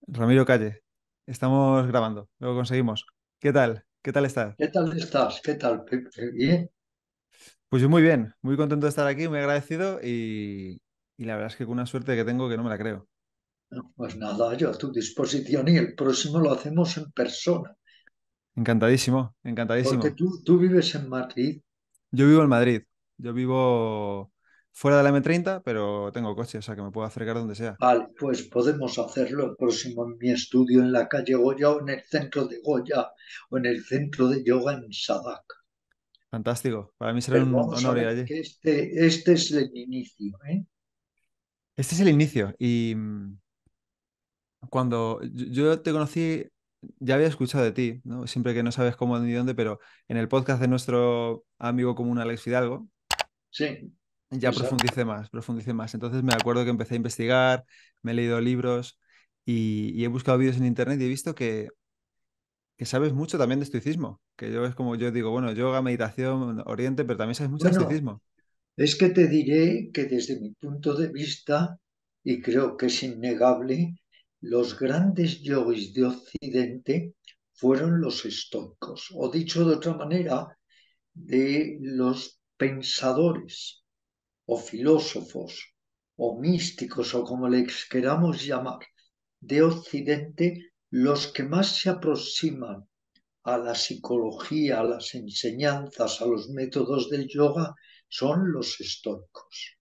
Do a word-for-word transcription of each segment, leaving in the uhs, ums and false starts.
Ramiro Calle, estamos grabando, lo conseguimos. ¿Qué tal? ¿Qué tal estás? ¿Qué tal estás? ¿Qué tal, Pepe? Bien. Pues yo muy bien, muy contento de estar aquí, muy agradecido y, y la verdad es que con una suerte que tengo que no me la creo. No, pues nada, yo a tu disposición y el próximo lo hacemos en persona, Encantadísimo, porque encantadísimo. tú, tú vives en Madrid. Yo vivo en Madrid, yo vivo fuera de la M treinta, pero tengo coche, o sea que me puedo acercar donde sea. Vale, pues podemos hacerlo el próximo en mi estudio en la calle Goya o en el centro de Goya o en el centro de yoga en Sadak. Fantástico, para mí será Pero un vamos a honor ir ver allí. que este, este es el inicio, ¿eh? Este es el inicio y mm, cuando yo yo te conocí, ya había escuchado de ti, ¿no? Siempre que no sabes cómo ni dónde, pero en el podcast de nuestro amigo común Alex Fidalgo, Sí, ya exacto. profundicé más, profundicé más. Entonces me acuerdo que empecé a investigar, me he leído libros y, y he buscado vídeos en internet y he visto que, que sabes mucho también de estoicismo, que yo es como yo digo, bueno, yoga, meditación, oriente, pero también sabes mucho de Bueno, estoicismo. es que te diré que desde mi punto de vista, y creo que es innegable, los grandes yogis de Occidente fueron los estoicos, o dicho de otra manera, de los pensadores o filósofos o místicos o como les queramos llamar de Occidente, los que más se aproximan a la psicología, a las enseñanzas, a los métodos del yoga, son los estoicos.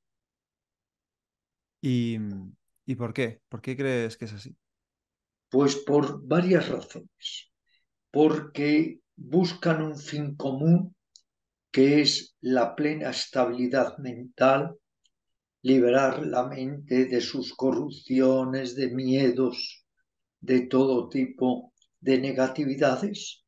¿Y, ¿y por qué? ¿Por qué crees que es así? Pues por varias razones. Porque buscan un fin común que es la plena estabilidad mental, liberar la mente de sus corrupciones, de miedos, de todo tipo de negatividades,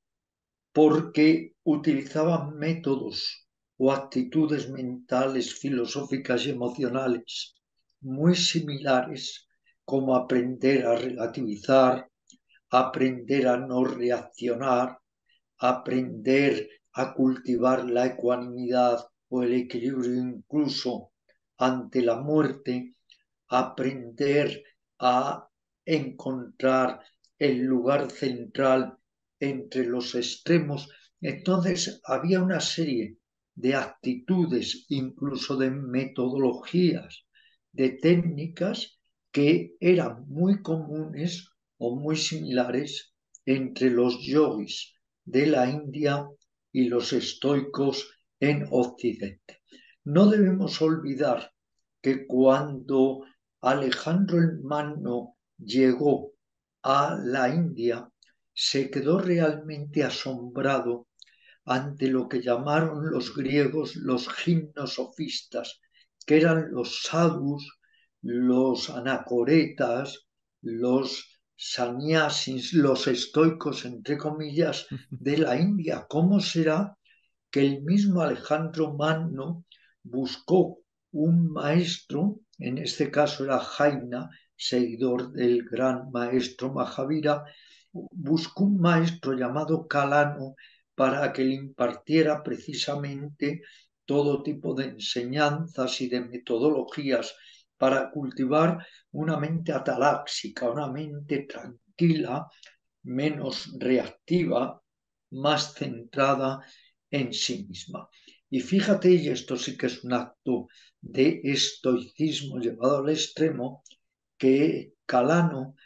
porque utilizaban métodos o actitudes mentales, filosóficas y emocionales muy similares, como aprender a relativizar, aprender a no reaccionar, aprender a cultivar la ecuanimidad o el equilibrio incluso ante la muerte, aprender a encontrar el lugar central entre los extremos. Entonces había una serie de actitudes, incluso de metodologías, de técnicas que eran muy comunes o muy similares entre los yogis de la India y los estoicos en Occidente. No debemos olvidar que cuando Alejandro el Magno llegó a la India, se quedó realmente asombrado ante lo que llamaron los griegos los gimnosofistas, que eran los sadhus, los anacoretas, los sannyasis, los estoicos, entre comillas, de la India. ¿Cómo será que el mismo Alejandro Magno buscó un maestro, en este caso era Jaina, seguidor del gran maestro Mahavira, buscó un maestro llamado Calano para que le impartiera precisamente todo tipo de enseñanzas y de metodologías para cultivar una mente ataláxica, una mente tranquila, menos reactiva, más centrada en sí misma. Y fíjate, y esto sí que es un acto de estoicismo llevado al extremo, que Calano,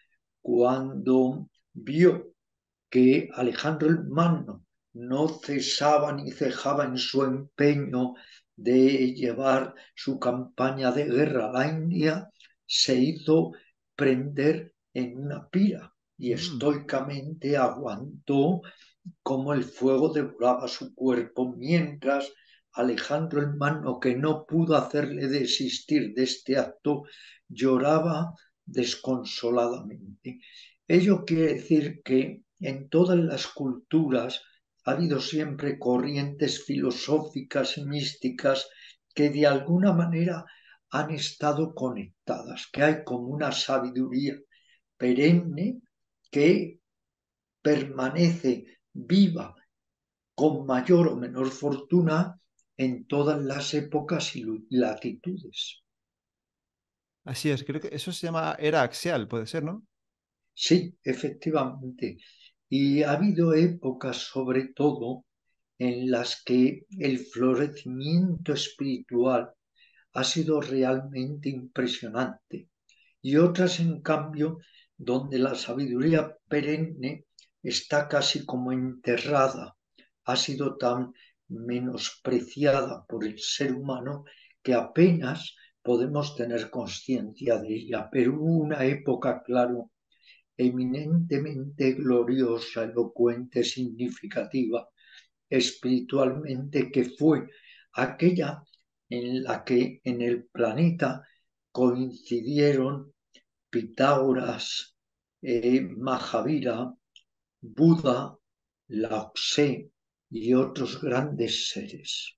cuando vio que Alejandro el Magno no cesaba ni cejaba en su empeño de llevar su campaña de guerra a la India, se hizo prender en una pira y Mm. estoicamente aguantó como el fuego devoraba su cuerpo, mientras Alejandro el Magno, que no pudo hacerle desistir de este acto, lloraba desconsoladamente. Ello quiere decir que en todas las culturas ha habido siempre corrientes filosóficas y místicas que de alguna manera han estado conectadas, que hay como una sabiduría perenne que permanece viva con mayor o menor fortuna en todas las épocas y latitudes. Así es, creo que eso se llama era axial, puede ser, ¿no? Sí, efectivamente. Y ha habido épocas, sobre todo, en las que el florecimiento espiritual ha sido realmente impresionante. Y otras, en cambio, donde la sabiduría perenne está casi como enterrada, ha sido tan menospreciada por el ser humano que apenas podemos tener conciencia de ella. Pero hubo una época, claro, eminentemente gloriosa, elocuente, significativa, espiritualmente, que fue aquella en la que en el planeta coincidieron Pitágoras, eh, Mahavira, Buda, Lao Tse y otros grandes seres.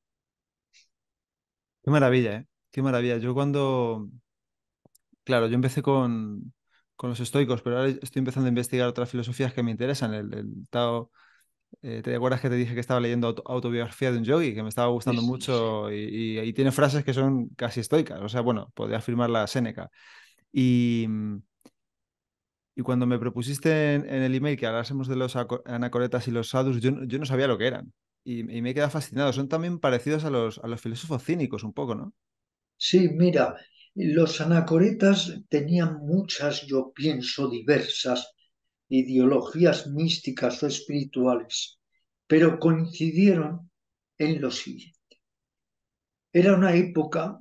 Qué maravilla, ¿eh? Qué maravilla. Yo cuando, claro, yo empecé con, con los estoicos, pero ahora estoy empezando a investigar otras filosofías que me interesan. El, el Tao, eh, ¿te acuerdas que te dije que estaba leyendo auto- autobiografía de un yogi, que me estaba Sí, gustando sí, sí. mucho y, y- y tiene frases que son casi estoicas? O sea, bueno, podría afirmarla Séneca. Y, y cuando me propusiste en, en el email que hablásemos de los aco- anacoretas y los sadhus, yo, no- yo no sabía lo que eran. Y, y me he quedado fascinado. Son también parecidos a los, a los filósofos cínicos un poco, ¿no? Sí, mira, los anacoretas tenían muchas, yo pienso, diversas ideologías místicas o espirituales, pero coincidieron en lo siguiente. Era una época,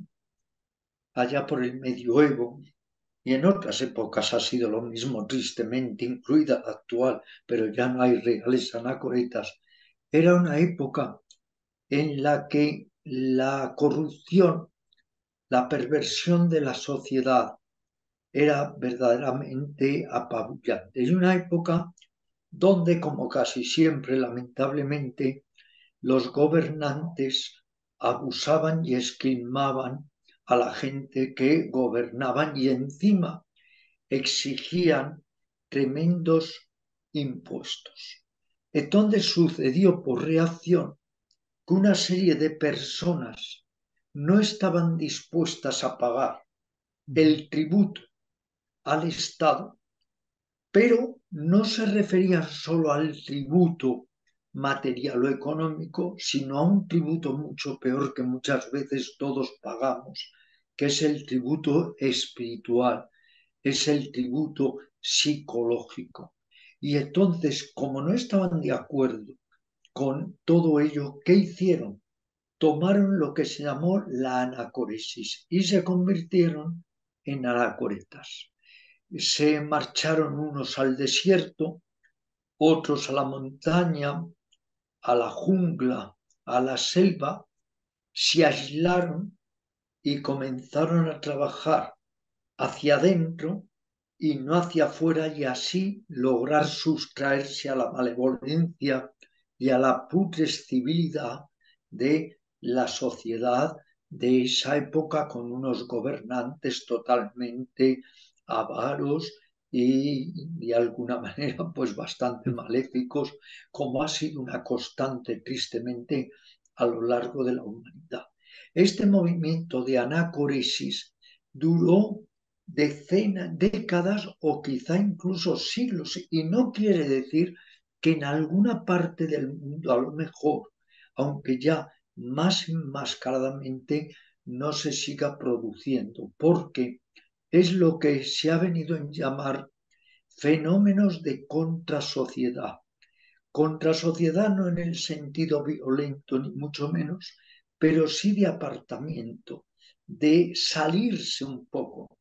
allá por el medioevo, y en otras épocas ha sido lo mismo, tristemente, incluida la actual, pero ya no hay reales anacoretas. Era una época en la que la corrupción, la perversión de la sociedad era verdaderamente apabullante. Y una época donde, como casi siempre, lamentablemente, los gobernantes abusaban y esquilmaban a la gente que gobernaban y encima exigían tremendos impuestos. Entonces sucedió por reacción que una serie de personas no estaban dispuestas a pagar Ujú. el tributo al Estado, pero no se referían solo al tributo material o económico, sino a un tributo mucho peor que muchas veces todos pagamos, que es el tributo espiritual, es el tributo psicológico. Y entonces, como no estaban de acuerdo con todo ello, ¿qué hicieron? Tomaron lo que se llamó la anacoresis y se convirtieron en anacoretas. Se marcharon unos al desierto, otros a la montaña, a la jungla, a la selva, se aislaron y comenzaron a trabajar hacia adentro y no hacia afuera, y así lograr sustraerse a la malevolencia y a la putrescibilidad de la sociedad de esa época, con unos gobernantes totalmente avaros y de alguna manera pues bastante maléficos, como ha sido una constante tristemente a lo largo de la humanidad. Este movimiento de anacoresis duró decenas, décadas o quizá incluso siglos. Y no quiere decir que en alguna parte del mundo, a lo mejor, aunque ya más enmascaradamente, no se siga produciendo, porque es lo que se ha venido a llamar fenómenos de contrasociedad. Contrasociedad no en el sentido violento, ni mucho menos, pero sí de apartamiento, de salirse un poco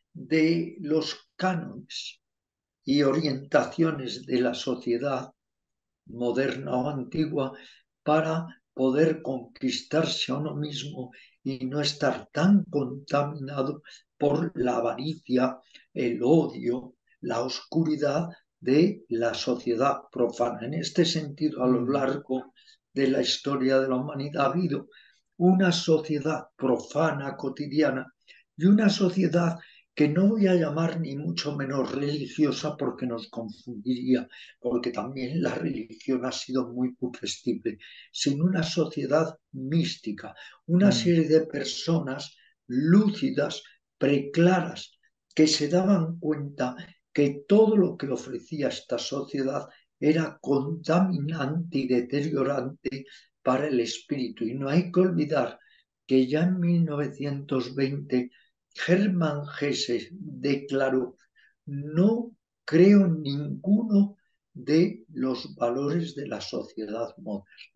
de los cánones y orientaciones de la sociedad moderna o antigua para poder conquistarse a uno mismo y no estar tan contaminado por la avaricia, el odio, la oscuridad de la sociedad profana. En este sentido, a lo Mm. largo de la historia de la humanidad ha habido una sociedad profana, cotidiana, y una sociedad que no voy a llamar ni mucho menos religiosa porque nos confundiría, porque también la religión ha sido muy putrescible, sino una sociedad mística, una Mm. serie de personas lúcidas, preclaras, que se daban cuenta que todo lo que ofrecía esta sociedad era contaminante y deteriorante para el espíritu. Y no hay que olvidar que ya en mil novecientos veinte Hermann Hesse declaró: no creo en ninguno de los valores de la sociedad moderna.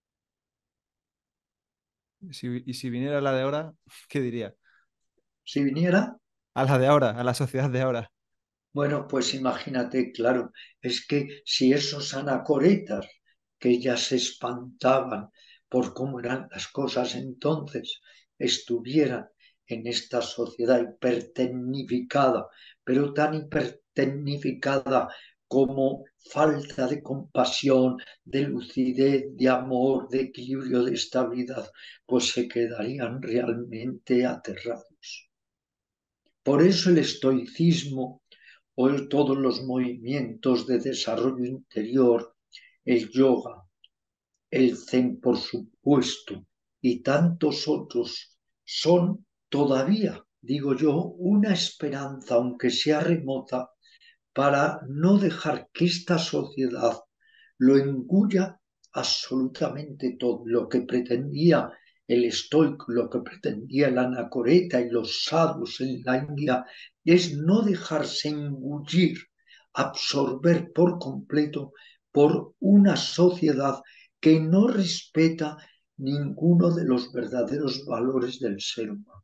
Y si, y si viniera la de ahora, ¿qué diría? Si viniera, A la de ahora, a la sociedad de ahora. bueno, pues imagínate, claro, es que si esos anacoretas que ya se espantaban por cómo eran las cosas entonces, estuvieran en esta sociedad hipertecnificada, pero tan hipertecnificada como falta de compasión, de lucidez, de amor, de equilibrio, de estabilidad, pues se quedarían realmente aterrados. Por eso el estoicismo o todos los movimientos de desarrollo interior, el yoga, el zen, por supuesto, y tantos otros, son todavía, digo yo, una esperanza, aunque sea remota, para no dejar que esta sociedad lo engulla absolutamente todo. Lo que pretendía el estoico, lo que pretendía el anacoreta y los sadhus en la India, es no dejarse engullir, absorber por completo por una sociedad que no respeta ninguno de los verdaderos valores del ser humano.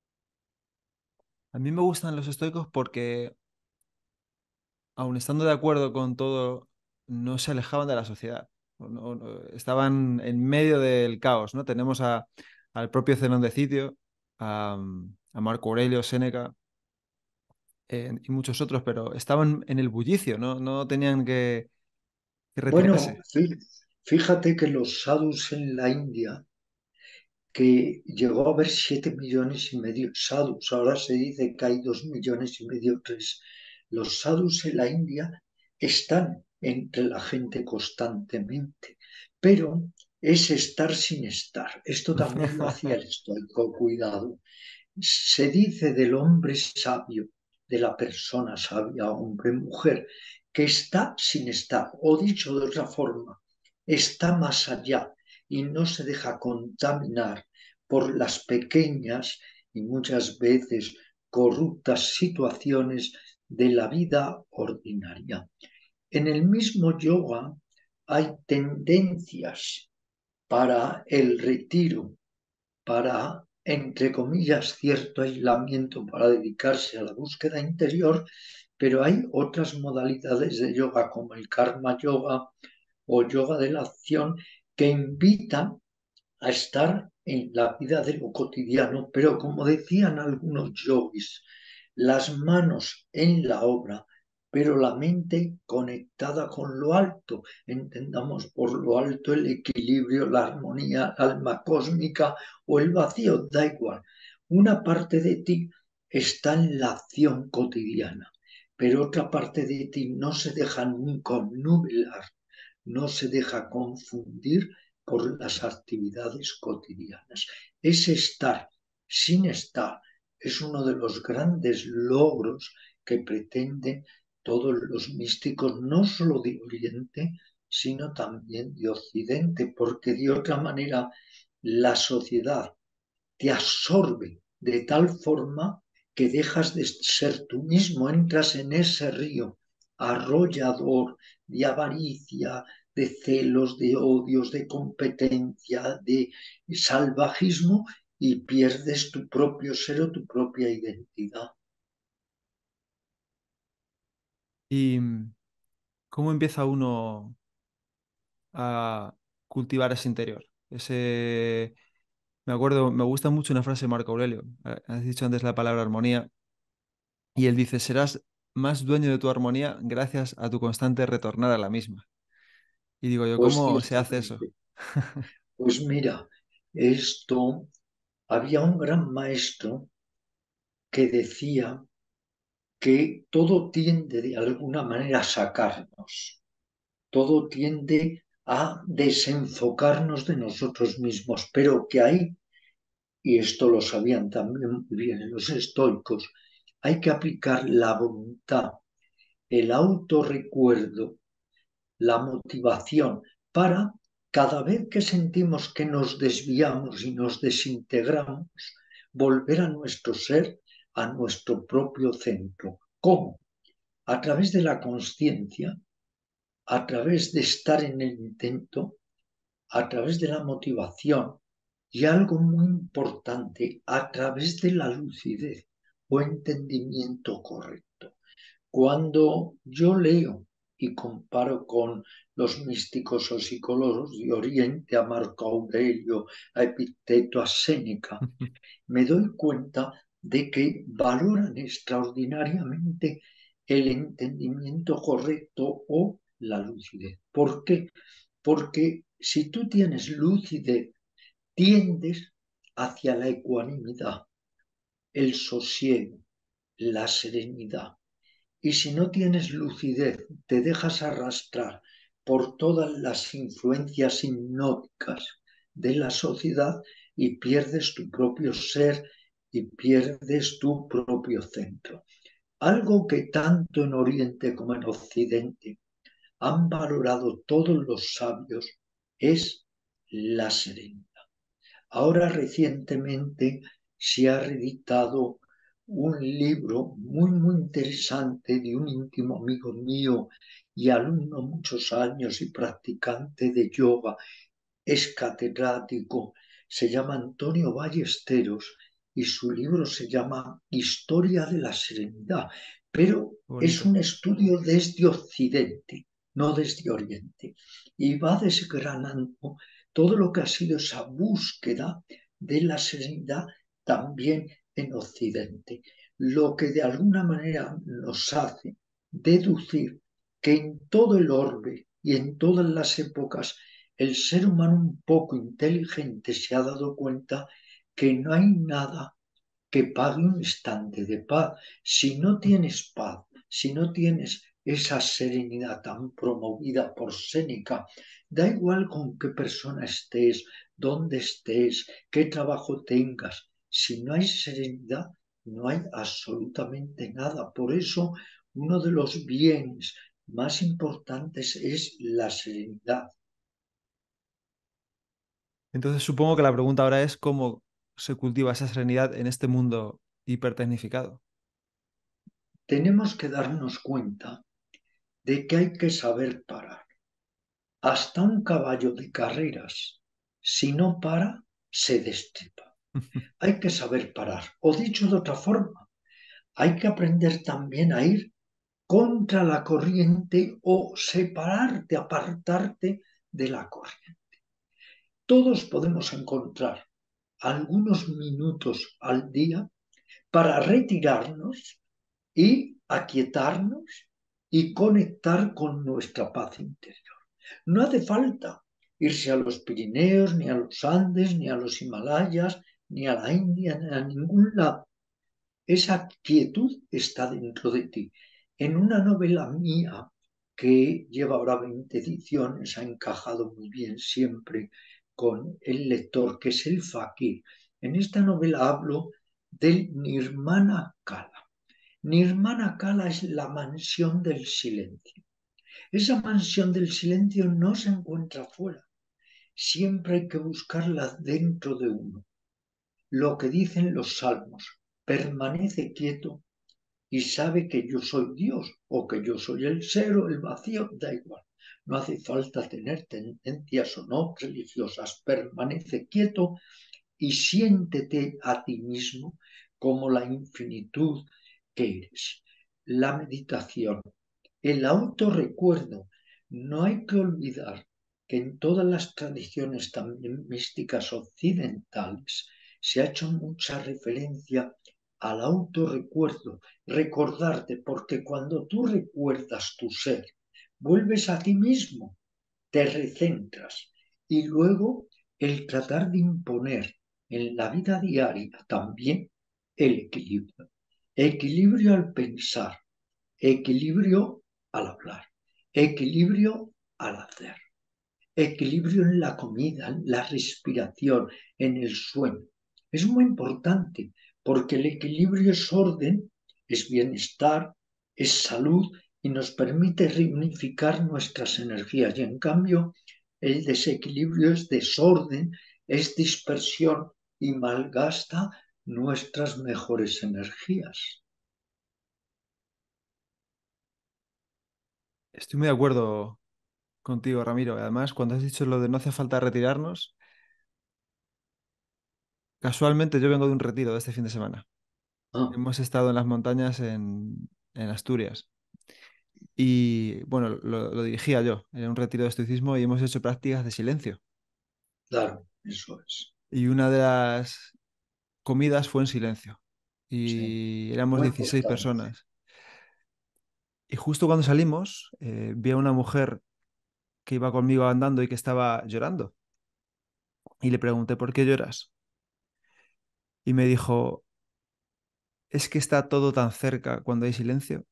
A mí me gustan los estoicos porque, aun estando de acuerdo con todo, no se alejaban de la sociedad. No- no- estaban en medio del caos, ¿no? Tenemos a, al propio Zenón de Sitio, a, a Marco Aurelio, Séneca, eh, y muchos otros, pero estaban en el bullicio, ¿no? No tenían que, que Bueno, retirarse. fíjate que los sadhus en la India, que llegó a haber siete millones y medio de sadhus. Ahora se dice que hay dos millones y medio, tres. Los sadhus en la India están entre la gente constantemente, pero es estar sin estar. Esto también lo hacía el estoico, cuidado. Se dice del hombre sabio, de la persona sabia, hombre, mujer, que está sin estar, o dicho de otra forma, está más allá y no se deja contaminar por las pequeñas y muchas veces corruptas situaciones de la vida ordinaria. En el mismo yoga hay tendencias para el retiro, para, entre comillas, cierto aislamiento para dedicarse a la búsqueda interior, pero hay otras modalidades de yoga como el karma yoga o yoga de la acción que invitan a estar en la vida de lo cotidiano, pero como decían algunos yogis, las manos en la obra, pero la mente conectada con lo alto. Entendamos por lo alto el equilibrio, la armonía, la alma cósmica o el vacío, da igual. Una parte de ti está en la acción cotidiana, pero otra parte de ti no se deja nunca obnubilar, no se deja confundir por las actividades cotidianas. Ese estar sin estar es uno de los grandes logros que pretenden todos los místicos, no solo de Oriente, sino también de Occidente, porque de otra manera la sociedad te absorbe de tal forma que dejas de ser tú mismo, entras en ese río arrollador de avaricia, de celos, de odios, de competencia, de salvajismo y pierdes tu propio ser o tu propia identidad. ¿Y cómo empieza uno a cultivar ese interior? Ese... Me acuerdo, me gusta mucho una frase de Marco Aurelio. Eh, Has dicho antes la palabra armonía. Y él dice, serás más dueño de tu armonía gracias a tu constante retornar a la misma. Y digo yo, Pues ¿cómo se hace eso? ciertamente. Pues mira, esto, había un gran maestro que decía que todo tiende de alguna manera a sacarnos, todo tiende a desenfocarnos de nosotros mismos, pero que hay, y esto lo sabían también muy bien los estoicos, hay que aplicar la voluntad, el autorrecuerdo, la motivación para cada vez que sentimos que nos desviamos y nos desintegramos, volver a nuestro ser, a nuestro propio centro. ¿Cómo? A través de la conciencia, a través de estar en el intento, a través de la motivación y algo muy importante, a través de la lucidez o entendimiento correcto. Cuando yo leo y comparo con los místicos o psicólogos de Oriente, a Marco Aurelio, a Epicteto, a Séneca, me doy cuenta de que valoran extraordinariamente el entendimiento correcto o la lucidez. ¿Por qué? Porque si tú tienes lucidez, tiendes hacia la ecuanimidad, el sosiego, la serenidad. Y si no tienes lucidez, te dejas arrastrar por todas las influencias hipnóticas de la sociedad y pierdes tu propio ser y pierdes tu propio centro. Algo que tanto en Oriente como en Occidente han valorado todos los sabios es la serenidad. Ahora recientemente se ha reeditado un libro muy, muy interesante de un íntimo amigo mío y alumno muchos años y practicante de yoga, es catedrático, se llama Antonio Ballesteros y su libro se llama Historia de la Serenidad, pero es Bonito. un estudio desde Occidente, no desde Oriente, y va desgranando todo lo que ha sido esa búsqueda de la serenidad también en Occidente, lo que de alguna manera nos hace deducir que en todo el orbe y en todas las épocas el ser humano un poco inteligente se ha dado cuenta que no hay nada que pague un instante de paz. Si no tienes paz, si no tienes esa serenidad tan promovida por Séneca, da igual con qué persona estés, dónde estés, qué trabajo tengas. Si no hay serenidad, no hay absolutamente nada. Por eso, uno de los bienes más importantes es la serenidad. Entonces supongo que la pregunta ahora es cómo se cultiva esa serenidad en este mundo hipertecnificado. Tenemos que darnos cuenta de que hay que saber parar. Hasta un caballo de carreras, si no para, se destripa. Hay que saber parar. O dicho de otra forma, hay que aprender también a ir contra la corriente o separarte, apartarte de la corriente. Todos podemos encontrar algunos minutos al día para retirarnos y aquietarnos y conectar con nuestra paz interior. No hace falta irse a los Pirineos, ni a los Andes, ni a los Himalayas, ni a la India, ni a ningún lado. Esa quietud está dentro de ti. En una novela mía que lleva ahora veinte ediciones, ha encajado muy bien siempre con el lector, que es el Fakir. En esta novela hablo del Nirmana Kala. Nirmana Kala es la mansión del silencio. Esa mansión del silencio no se encuentra fuera. Siempre hay que buscarla dentro de uno. Lo que dicen los salmos, permanece quieto y sabe que yo soy Dios o que yo soy el ser o el vacío, da igual. No hace falta tener tendencias o no religiosas. Permanece quieto y siéntete a ti mismo como la infinitud que eres. La meditación, el autorrecuerdo. No hay que olvidar que en todas las tradiciones también místicas occidentales se ha hecho mucha referencia al autorrecuerdo, recordarte, porque cuando tú recuerdas tu ser, vuelves a ti mismo, te recentras y luego el tratar de imponer en la vida diaria también el equilibrio. Equilibrio al pensar, equilibrio al hablar, equilibrio al hacer, equilibrio en la comida, en la respiración, en el sueño. Es muy importante porque el equilibrio es orden, es bienestar, es salud y nos permite reunificar nuestras energías. Y en cambio, el desequilibrio es desorden, es dispersión y malgasta nuestras mejores energías. Estoy muy de acuerdo contigo, Ramiro. Además, cuando has dicho lo de no hace falta retirarnos, casualmente yo vengo de un retiro de este fin de semana. Ah, Hemos estado en las montañas en, en Asturias y, bueno, lo, lo dirigía yo. Era un retiro de estoicismo y hemos hecho prácticas de silencio. claro, eso es. Y una de las comidas fue en silencio. Sí, Y éramos muy dieciséis importante. personas. Y justo cuando salimos, eh, vi a una mujer que iba conmigo andando y que estaba llorando. Y le pregunté, ¿por qué lloras? Y me dijo, es que está todo tan cerca cuando hay silencio.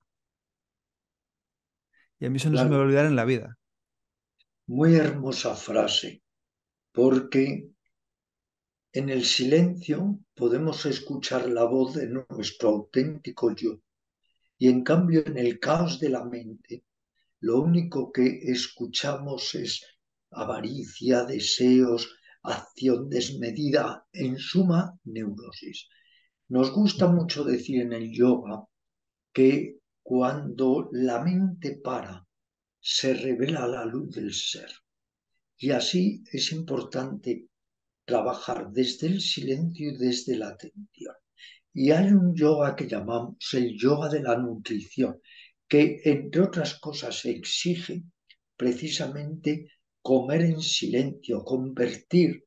Y a mí eso no se me va a Claro, olvidar en la vida. muy hermosa frase, porque en el silencio podemos escuchar la voz de nuestro auténtico yo. Y en cambio, en el caos de la mente, lo único que escuchamos es avaricia, deseos, acción desmedida, en suma, neurosis. Nos gusta mucho decir en el yoga que cuando la mente para, se revela la luz del ser. Y así es importante trabajar desde el silencio y desde la atención. Y hay un yoga que llamamos el yoga de la nutrición, que entre otras cosas exige precisamente comer en silencio, convertir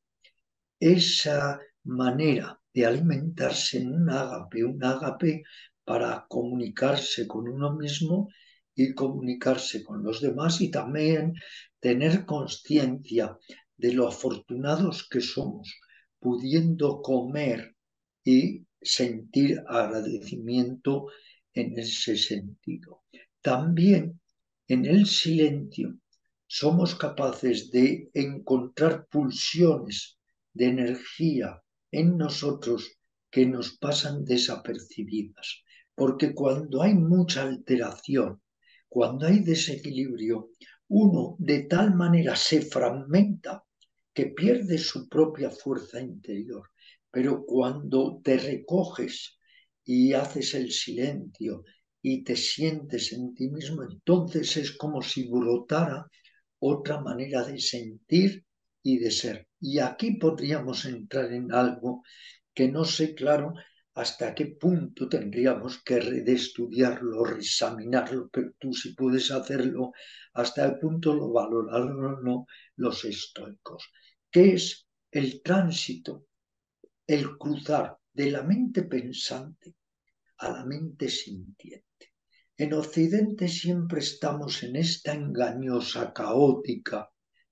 esa manera de alimentarse en un ágape, un ágape para comunicarse con uno mismo y comunicarse con los demás y también tener conciencia de lo afortunados que somos, pudiendo comer y sentir agradecimiento en ese sentido. También en el silencio somos capaces de encontrar pulsiones de energía en nosotros que nos pasan desapercibidas. Porque cuando hay mucha alteración, cuando hay desequilibrio, uno de tal manera se fragmenta que pierde su propia fuerza interior. Pero cuando te recoges y haces el silencio y te sientes en ti mismo, entonces es como si brotara otra manera de sentir y de ser. Y aquí podríamos entrar en algo que no sé claro hasta qué punto tendríamos que reestudiarlo, reexaminarlo, pero tú si puedes hacerlo, hasta el punto lo valoraron o no los estoicos, que es el tránsito, el cruzar de la mente pensante a la mente sintiente. En Occidente siempre estamos en esta engañosa, caótica,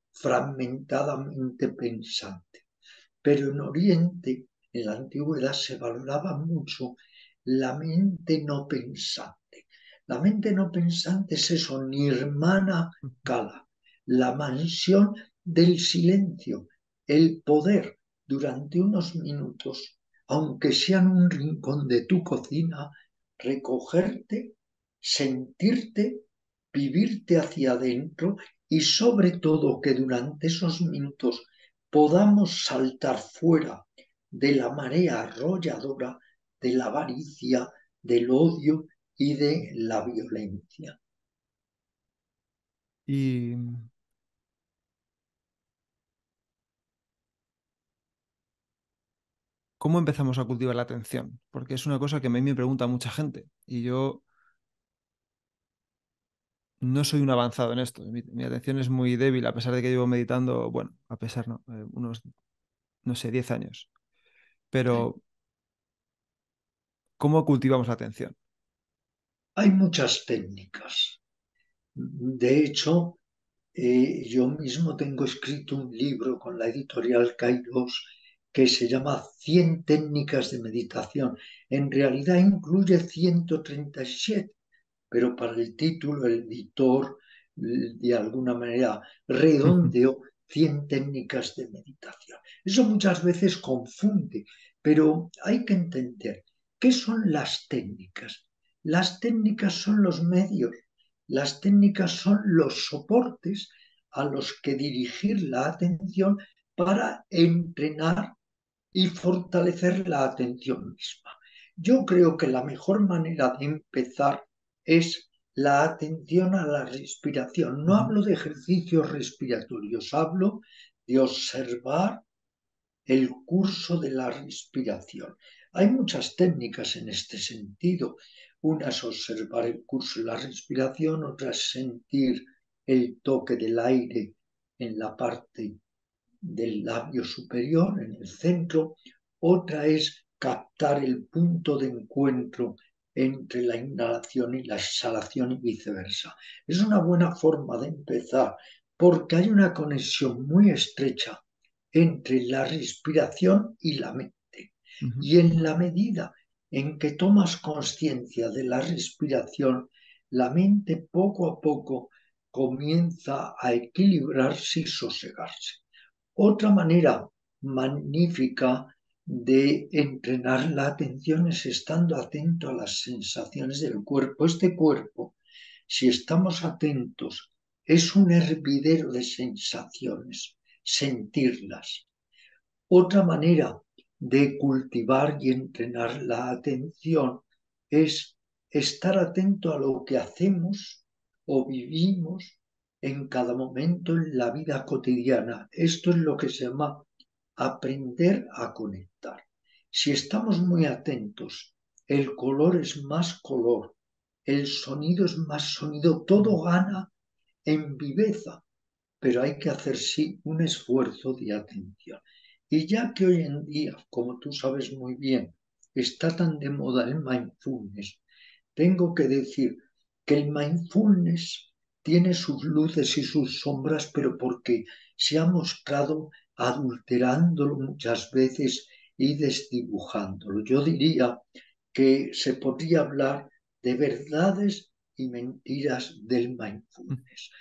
fragmentadamente pensante. Pero en Oriente, en la antigüedad, se valoraba mucho la mente no pensante. La mente no pensante es eso, nirmana kala, la mansión del silencio, el poder durante unos minutos, aunque sea en un rincón de tu cocina, recogerte, sentirte, vivirte hacia adentro y sobre todo que durante esos minutos podamos saltar fuera de la marea arrolladora, de la avaricia, del odio y de la violencia. ¿Y cómo empezamos a cultivar la atención? Porque es una cosa que a mí me pregunta mucha gente y yo no soy un avanzado en esto. Mi, mi atención es muy débil a pesar de que llevo meditando, bueno, a pesar no, eh, unos, no sé, diez años. Sí. Pero, ¿cómo cultivamos la atención? Hay muchas técnicas. De hecho, eh, yo mismo tengo escrito un libro con la editorial Kairos que se llama Cien técnicas de meditación. En realidad incluye ciento treinta y siete, pero para el título el editor de alguna manera redondeó cien técnicas de meditación. Eso muchas veces confunde, pero hay que entender qué son las técnicas. Las técnicas son los medios. Las técnicas son los soportes a los que dirigir la atención para entrenar y fortalecer la atención misma. Yo creo que la mejor manera de empezar es la atención a la respiración. No Ujú. hablo de ejercicios respiratorios, hablo de observar el curso de la respiración. Hay muchas técnicas en este sentido. Una es observar el curso de la respiración, otra es sentir el toque del aire en la parte del labio superior, en el centro. Otra es captar el punto de encuentro entre la inhalación y la exhalación y viceversa. Es una buena forma de empezar porque hay una conexión muy estrecha entre la respiración y la mente. Ujú. Y en la medida en que tomas conciencia de la respiración, la mente poco a poco comienza a equilibrarse y sosegarse. Otra manera magnífica de entrenar la atención es estando atento a las sensaciones del cuerpo. Este cuerpo, si estamos atentos, es un hervidero de sensaciones, sentirlas. Otra manera de cultivar y entrenar la atención es estar atento a lo que hacemos o vivimos en cada momento en la vida cotidiana. Esto es lo que se llama aprender a conectar. Si estamos muy atentos, el color es más color, el sonido es más sonido, todo gana en viveza, pero hay que hacer sí un esfuerzo de atención. Y ya que hoy en día, como tú sabes muy bien, está tan de moda el mindfulness, tengo que decir que el mindfulness tiene sus luces y sus sombras, pero porque se ha mostrado adulterándolo muchas veces y desdibujándolo. Yo diría que se podría hablar de verdades y mentiras del mindfulness.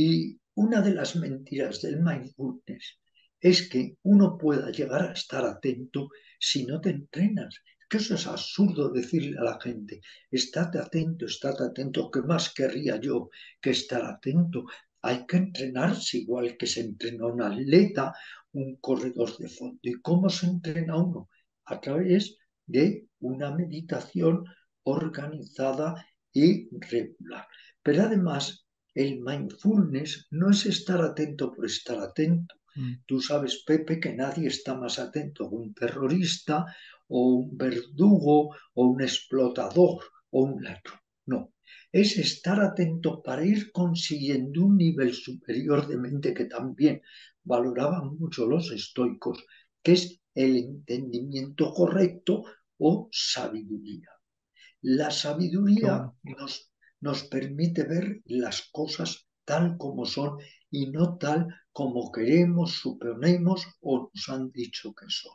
Y una de las mentiras del mindfulness es que uno pueda llegar a estar atento si no te entrenas. Que eso es absurdo decirle a la gente, estate atento, estate atento, ¿qué más querría yo que estar atento? Hay que entrenarse igual que se entrena un atleta, un corredor de fondo. ¿Y cómo se entrena uno? A través de una meditación organizada y regular. Pero además, el mindfulness no es estar atento por estar atento. Mm. Tú sabes, Pepe, que nadie está más atento a un terrorista o un verdugo o un explotador o un ladrón. No, es estar atento para ir consiguiendo un nivel superior de mente que también valoraban mucho los estoicos, que es el entendimiento correcto o sabiduría. La Qué sabiduría bueno. nos, nos permite ver las cosas tal como son y no tal como queremos, suponemos o nos han dicho que son.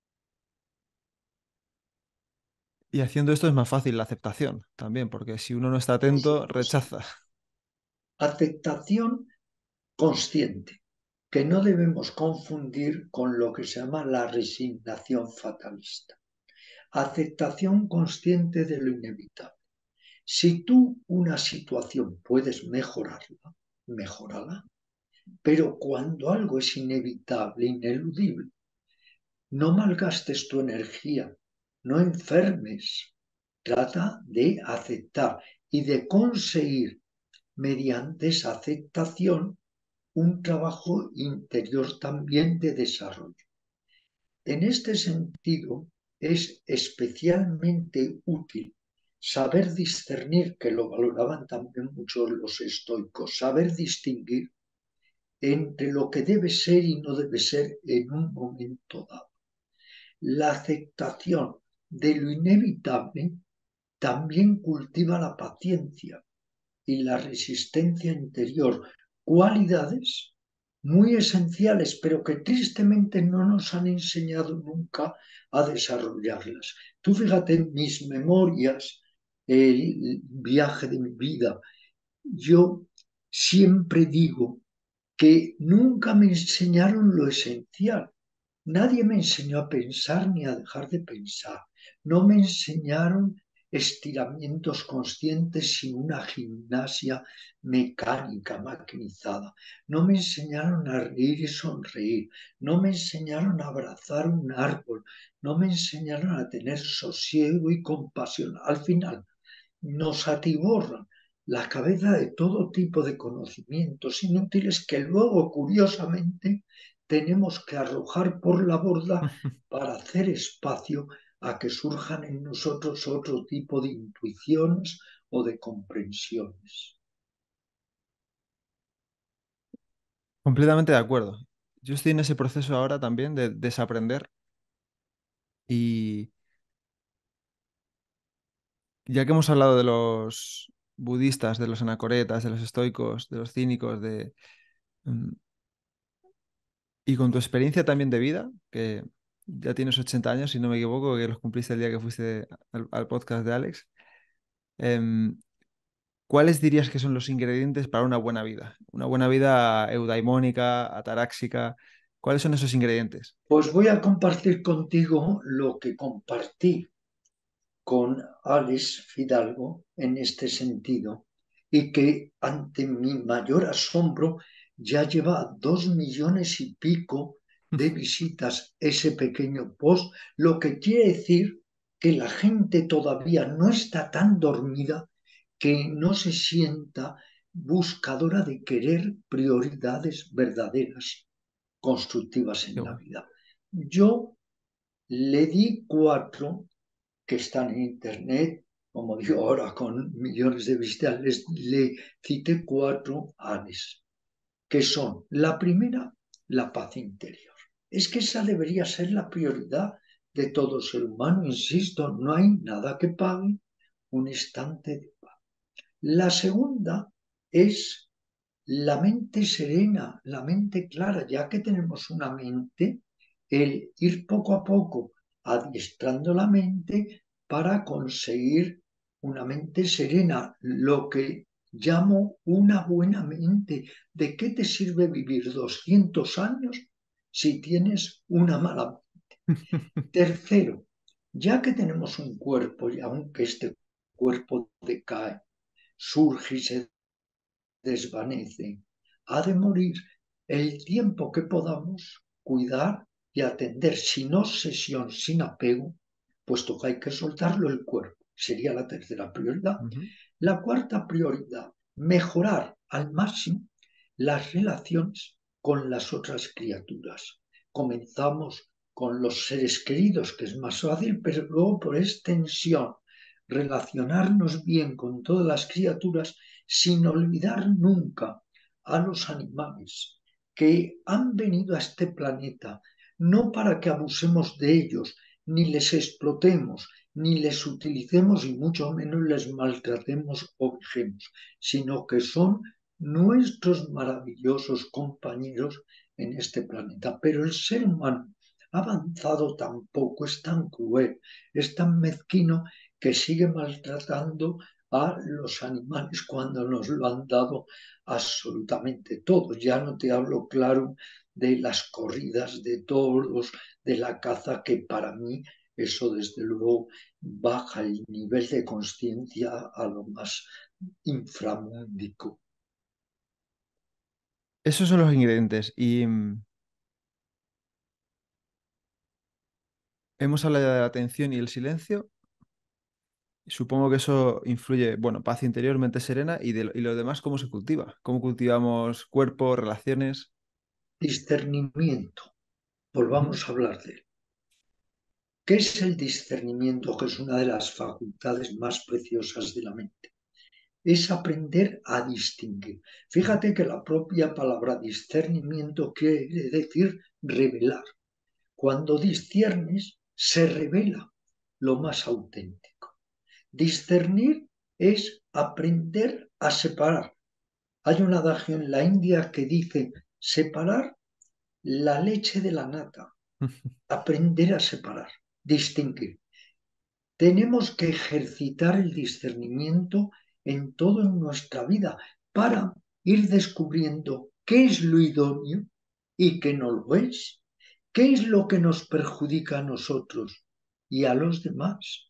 Y haciendo esto es más fácil la aceptación también, porque si uno no está Por atento, supuesto. rechaza. Aceptación consciente, que no debemos confundir con lo que se llama la resignación fatalista. Aceptación consciente de lo inevitable. Si tú una situación puedes mejorarla, mejórala. Pero cuando algo es inevitable, ineludible, no malgastes tu energía, no enfermes. Trata de aceptar y de conseguir mediante esa aceptación un trabajo interior también de desarrollo. En este sentido, es especialmente útil saber discernir, que lo valoraban también mucho los estoicos, saber distinguir entre lo que debe ser y no debe ser en un momento dado. La aceptación de lo inevitable también cultiva la paciencia y la resistencia interior, cualidades muy esenciales, pero que tristemente no nos han enseñado nunca a desarrollarlas. Tú fíjate en mis memorias, el viaje de mi vida, yo siempre digo que nunca me enseñaron lo esencial. Nadie me enseñó a pensar ni a dejar de pensar. No me enseñaron estiramientos conscientes sin una gimnasia mecánica, maquinizada. No me enseñaron a reír y sonreír. No me enseñaron a abrazar un árbol. No me enseñaron a tener sosiego y compasión. Al final, nos atiborran la cabeza de todo tipo de conocimientos inútiles que luego, curiosamente, tenemos que arrojar por la borda para hacer espacio a que surjan en nosotros otro tipo de intuiciones o de comprensiones. Completamente de acuerdo. Yo estoy en ese proceso ahora también de desaprender y ya que hemos hablado de los budistas, de los anacoretas, de los estoicos, de los cínicos, de, mm, y con tu experiencia también de vida, que ya tienes ochenta años, si no me equivoco, que los cumpliste el día que fuiste al, al podcast de Alex, em, ¿cuáles dirías que son los ingredientes para una buena vida? Una buena vida eudaimónica, ataráxica. ¿Cuáles son esos ingredientes? Pues voy a compartir contigo lo que compartí con Alex Fidalgo en este sentido y que ante mi mayor asombro ya lleva dos millones y pico de visitas ese pequeño post, lo que quiere decir que la gente todavía no está tan dormida que no se sienta buscadora de querer prioridades verdaderas, constructivas Qué en la bueno. vida. Yo le di cuatro que están en Internet, como digo ahora, con millones de visitas, les, le cité cuatro A's, que son, la primera, la paz interior. Es que esa debería ser la prioridad de todo ser humano, insisto, no hay nada que pague un instante de paz. La segunda es la mente serena, la mente clara, ya que tenemos una mente, el ir poco a poco adiestrando la mente para conseguir una mente serena, lo que llamo una buena mente. ¿De qué te sirve vivir doscientos años si tienes una mala? Tercero, ya que tenemos un cuerpo y aunque este cuerpo decae, surge y se desvanece, ha de morir el tiempo que podamos cuidar y atender sin obsesión, sin apego, puesto que hay que soltarlo el cuerpo. Sería la tercera prioridad. Ujú. La cuarta prioridad, mejorar al máximo las relaciones con las otras criaturas. Comenzamos con los seres queridos, que es más fácil, pero luego por extensión, relacionarnos bien con todas las criaturas sin olvidar nunca a los animales que han venido a este planeta no para que abusemos de ellos, ni les explotemos, ni les utilicemos y mucho menos les maltratemos o vejemos, sino que son nuestros maravillosos compañeros en este planeta. Pero el ser humano ha avanzado tan poco, es tan cruel, es tan mezquino que sigue maltratando a los animales cuando nos lo han dado absolutamente todo. Ya no te hablo, claro, de las corridas de toros, de la caza, que para mí eso desde luego baja el nivel de conciencia a lo más inframúndico. Esos son los ingredientes. Y mm, hemos hablado de la atención y el silencio. Supongo que eso influye, bueno, paz interior, mente serena y, de, lo- y lo demás, ¿cómo se cultiva? ¿Cómo cultivamos cuerpo, relaciones? Discernimiento. Ujú. Volvamos a hablar de él. ¿Qué es el discernimiento? Que es una de las facultades más preciosas de la mente. Es aprender a distinguir. Ujú. Fíjate que la propia palabra discernimiento quiere decir revelar. Cuando disciernes, se revela lo más auténtico. Discernir es aprender a separar. Hay un adagio en la India que dice separar la leche de la nata, aprender a separar, distinguir. Tenemos que ejercitar el discernimiento en toda nuestra vida para ir descubriendo qué es lo idóneo y qué no lo es, qué es lo que nos perjudica a nosotros y a los demás,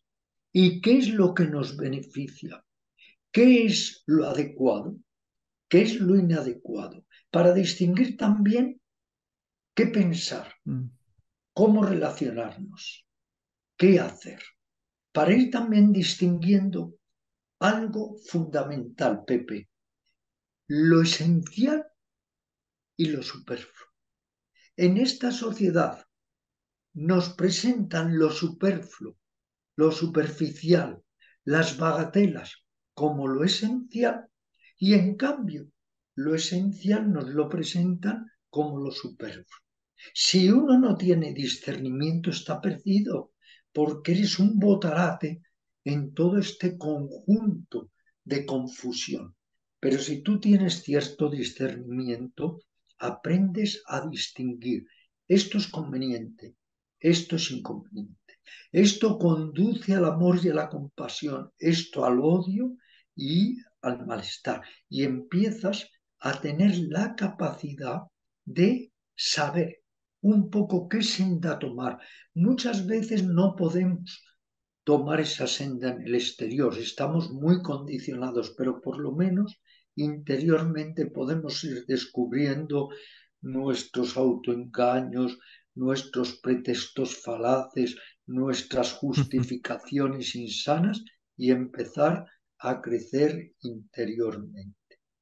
¿Y qué es lo que nos beneficia? ¿Qué es lo adecuado? ¿Qué es lo inadecuado? Para distinguir también qué pensar, Mm. cómo relacionarnos, qué hacer. Para ir también distinguiendo algo fundamental, Pepe, lo esencial y lo superfluo. En esta sociedad nos presentan lo superfluo, lo superficial, las bagatelas como lo esencial y en cambio lo esencial nos lo presentan como lo superfluo. Si uno no tiene discernimiento está perdido porque eres un botarate en todo este conjunto de confusión. Pero si tú tienes cierto discernimiento, aprendes a distinguir. Esto es conveniente, esto es inconveniente. Esto conduce al amor y a la compasión, esto al odio y al malestar. Y empiezas a tener la capacidad de saber un poco qué senda tomar. Muchas veces no podemos tomar esa senda en el exterior, estamos muy condicionados, pero por lo menos interiormente podemos ir descubriendo nuestros autoengaños, nuestros pretextos falaces, nuestras justificaciones insanas y empezar a crecer interiormente.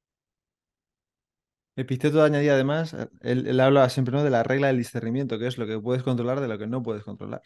Epicteto añadía además, eh, él, él habla siempre, ¿no?, de la regla del discernimiento, que es lo que puedes controlar de lo que no puedes controlar.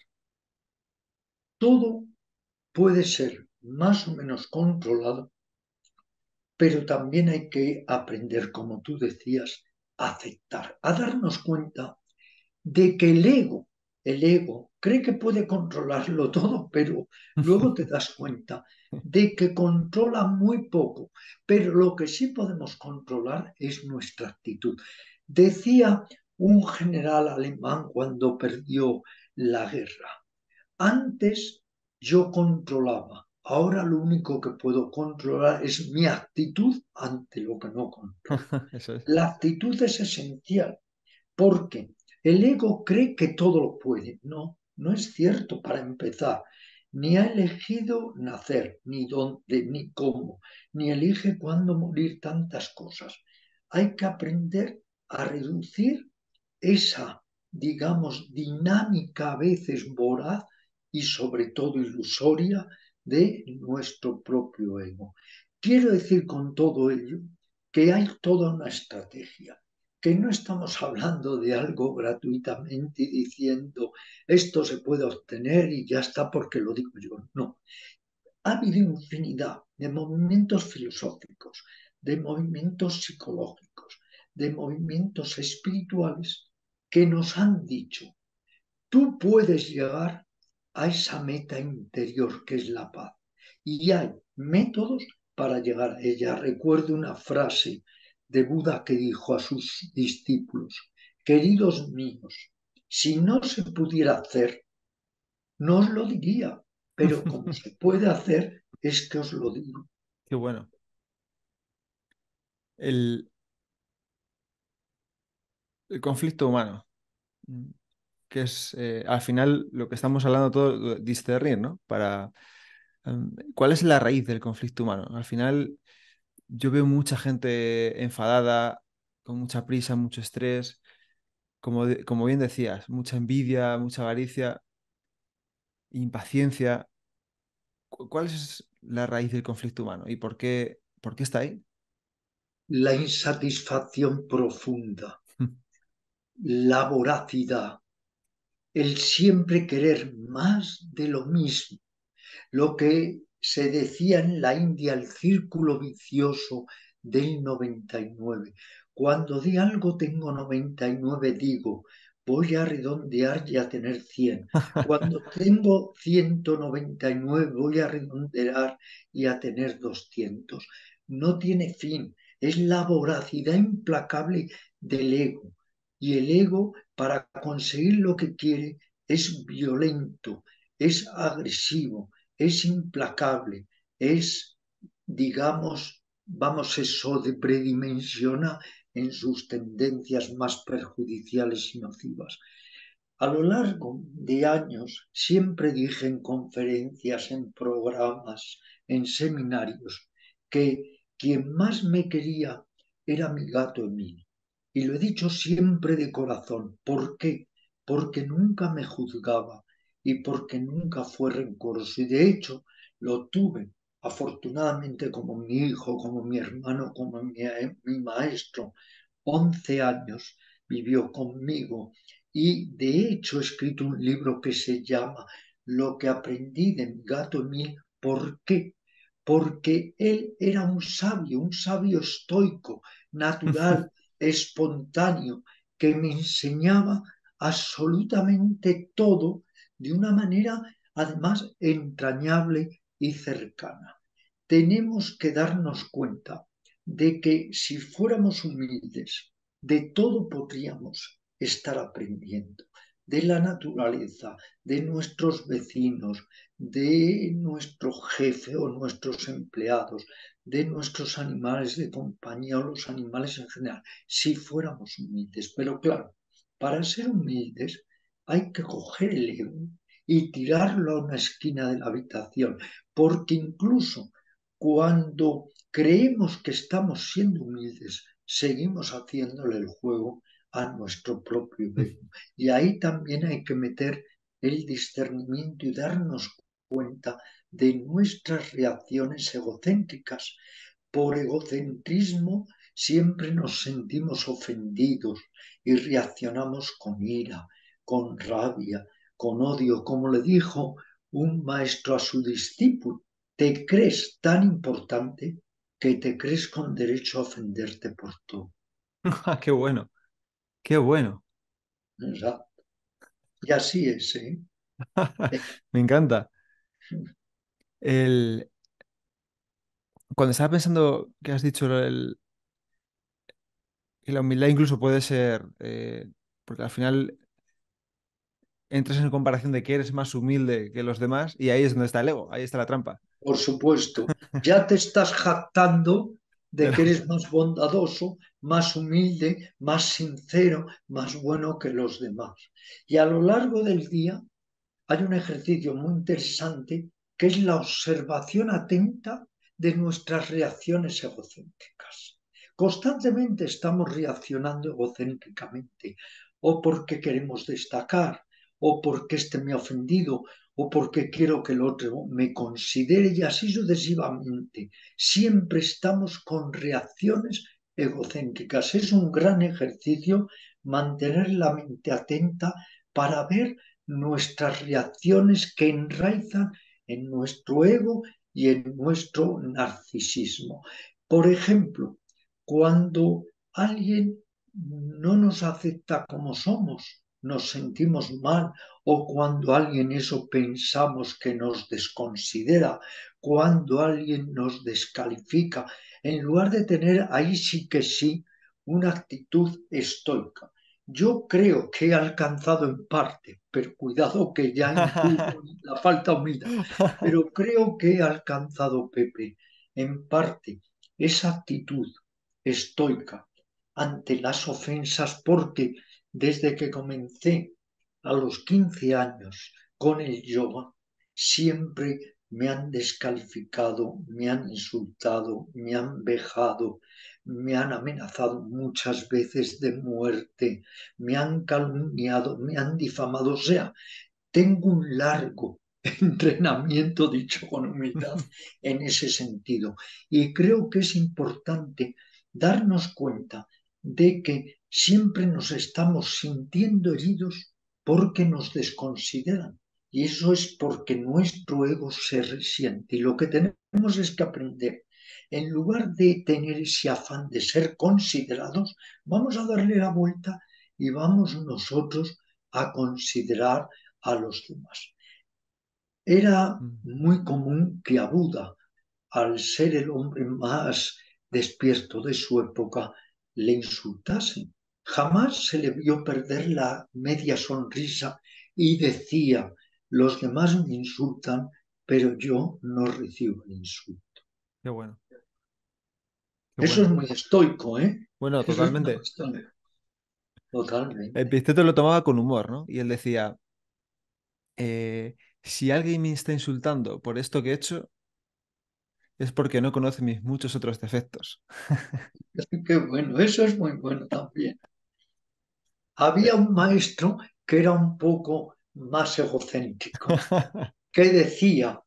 Todo puede ser más o menos controlado, pero también hay que aprender, como tú decías, a aceptar, a darnos cuenta de que el ego, el ego cree que puede controlarlo todo, pero luego te das cuenta de que controla muy poco, pero lo que sí podemos controlar es nuestra actitud. Decía un general alemán cuando perdió la guerra: antes yo controlaba, ahora lo único que puedo controlar es mi actitud ante lo que no controlo. Eso es. La actitud es esencial porque el ego cree que todo lo puede. No, no es cierto para empezar. Ni ha elegido nacer, ni dónde, ni cómo, ni elige cuándo morir, tantas cosas. Hay que aprender a reducir esa, digamos, dinámica a veces voraz y sobre todo ilusoria de nuestro propio ego. Quiero decir con todo ello que hay toda una estrategia, que no estamos hablando de algo gratuitamente y diciendo esto se puede obtener y ya está porque lo digo yo. No, ha habido infinidad de movimientos filosóficos, de movimientos psicológicos, de movimientos espirituales que nos han dicho: tú puedes llegar a esa meta interior que es la paz. Y hay métodos para llegar a ella. Recuerdo una frase de Buda que dijo a sus discípulos: queridos míos, si no se pudiera hacer, no os lo diría, pero como se puede hacer, es que os lo digo. Qué bueno. El, el conflicto humano, mm, que es eh, al final lo que estamos hablando todo, eh, discernir, ¿no? Para, em, ¿cuál es la raíz del conflicto humano? Al final yo veo mucha gente enfadada, con mucha prisa, mucho estrés, como, de- como bien decías, mucha envidia, mucha avaricia, impaciencia. ¿Cu- ¿Cuál es la raíz del conflicto humano y por qué, por qué está ahí? La insatisfacción profunda, la voracidad, el siempre querer más de lo mismo, lo que se decía en la India, el círculo vicioso del noventa y nueve. Cuando de algo tengo noventa y nueve, digo, voy a redondear y a tener cien. Cuando tengo ciento noventa y nueve, voy a redondear y a tener doscientos. No tiene fin, es la voracidad implacable del ego. Y el ego, para conseguir lo que quiere, es violento, es agresivo, es implacable, es, digamos, vamos, eso de predimensiona en sus tendencias más perjudiciales y nocivas. A lo largo de años siempre dije en conferencias, en programas, en seminarios, que quien más me quería era mi gato Emil. Y lo he dicho siempre de corazón. ¿Por qué? Porque nunca me juzgaba y porque nunca fue rencoroso. Y de hecho lo tuve, afortunadamente, como mi hijo, como mi hermano, como mi, mi maestro. Once años vivió conmigo y de hecho he escrito un libro que se llama Lo que aprendí de mi gato Emil. ¿Por qué? Porque él era un sabio, un sabio estoico, natural, espontáneo, que me enseñaba absolutamente todo de una manera además entrañable y cercana. Tenemos que darnos cuenta de que si fuéramos humildes, de todo podríamos estar aprendiendo, de la naturaleza, de nuestros vecinos, de nuestro jefe o nuestros empleados, de nuestros animales de compañía o los animales en general, si fuéramos humildes. Pero claro, para ser humildes hay que coger el ego y tirarlo a una esquina de la habitación, porque incluso cuando creemos que estamos siendo humildes, seguimos haciéndole el juego a nuestro propio ego. Y ahí también hay que meter el discernimiento y darnos cuenta de nuestras reacciones egocéntricas. Por egocentrismo siempre nos sentimos ofendidos y reaccionamos con ira, con rabia, con odio, como le dijo un maestro a su discípulo. Te crees tan importante que te crees con derecho a ofenderte por todo. Qué bueno, qué bueno. ¿Verdad? Y así es, ¿eh? Me encanta. El... Cuando estaba pensando que has dicho el... que la humildad incluso puede ser, eh, porque al final entras en comparación de que eres más humilde que los demás y ahí es donde está el ego, ahí está la trampa. Por supuesto, ya te estás jactando de que Pero, eres más bondadoso, más humilde, más sincero, más bueno que los demás. Y a lo largo del día hay un ejercicio muy interesante que es la observación atenta de nuestras reacciones egocéntricas. Constantemente estamos reaccionando egocéntricamente, o porque queremos destacar, o porque este me ha ofendido, o porque quiero que el otro me considere, y así sucesivamente. Siempre estamos con reacciones egocéntricas. Es un gran ejercicio mantener la mente atenta para ver nuestras reacciones que enraizan en nuestro ego y en nuestro narcisismo. Por ejemplo, cuando alguien no nos acepta como somos, nos sentimos mal, o cuando alguien eso pensamos que nos desconsidera, cuando alguien nos descalifica, en lugar de tener ahí sí que sí una actitud estoica. Yo creo que he alcanzado en parte, pero cuidado que ya incluyo la falta humildad, pero creo que he alcanzado, Pepe, en parte esa actitud estoica ante las ofensas, porque desde que comencé a los quince años con el yoga, siempre me han descalificado, me han insultado, me han vejado, me han amenazado muchas veces de muerte, me han calumniado, me han difamado. O sea, tengo un largo entrenamiento, dicho con humildad, en ese sentido. Y creo que es importante darnos cuenta de que siempre nos estamos sintiendo heridos porque nos desconsideran. Y eso es porque nuestro ego se resiente. Y lo que tenemos es que aprender, en lugar de tener ese afán de ser considerados, vamos a darle la vuelta y vamos nosotros a considerar a los demás. Era muy común que a Buda, al ser el hombre más despierto de su época, le insultasen. Jamás se le vio perder la media sonrisa y decía, los demás me insultan, pero yo no recibo el insulto. qué bueno, qué Eso es bueno. muy estoico, ¿eh? Bueno, Eso es muy totalmente. estoico. totalmente. Epicteto lo tomaba con humor, ¿no? Y él decía, eh, si alguien me está insultando por esto que he hecho, es porque no conoce mis muchos otros defectos. Qué bueno, eso es muy bueno también. Había Eh, un maestro que era un poco más egocéntrico, que decía,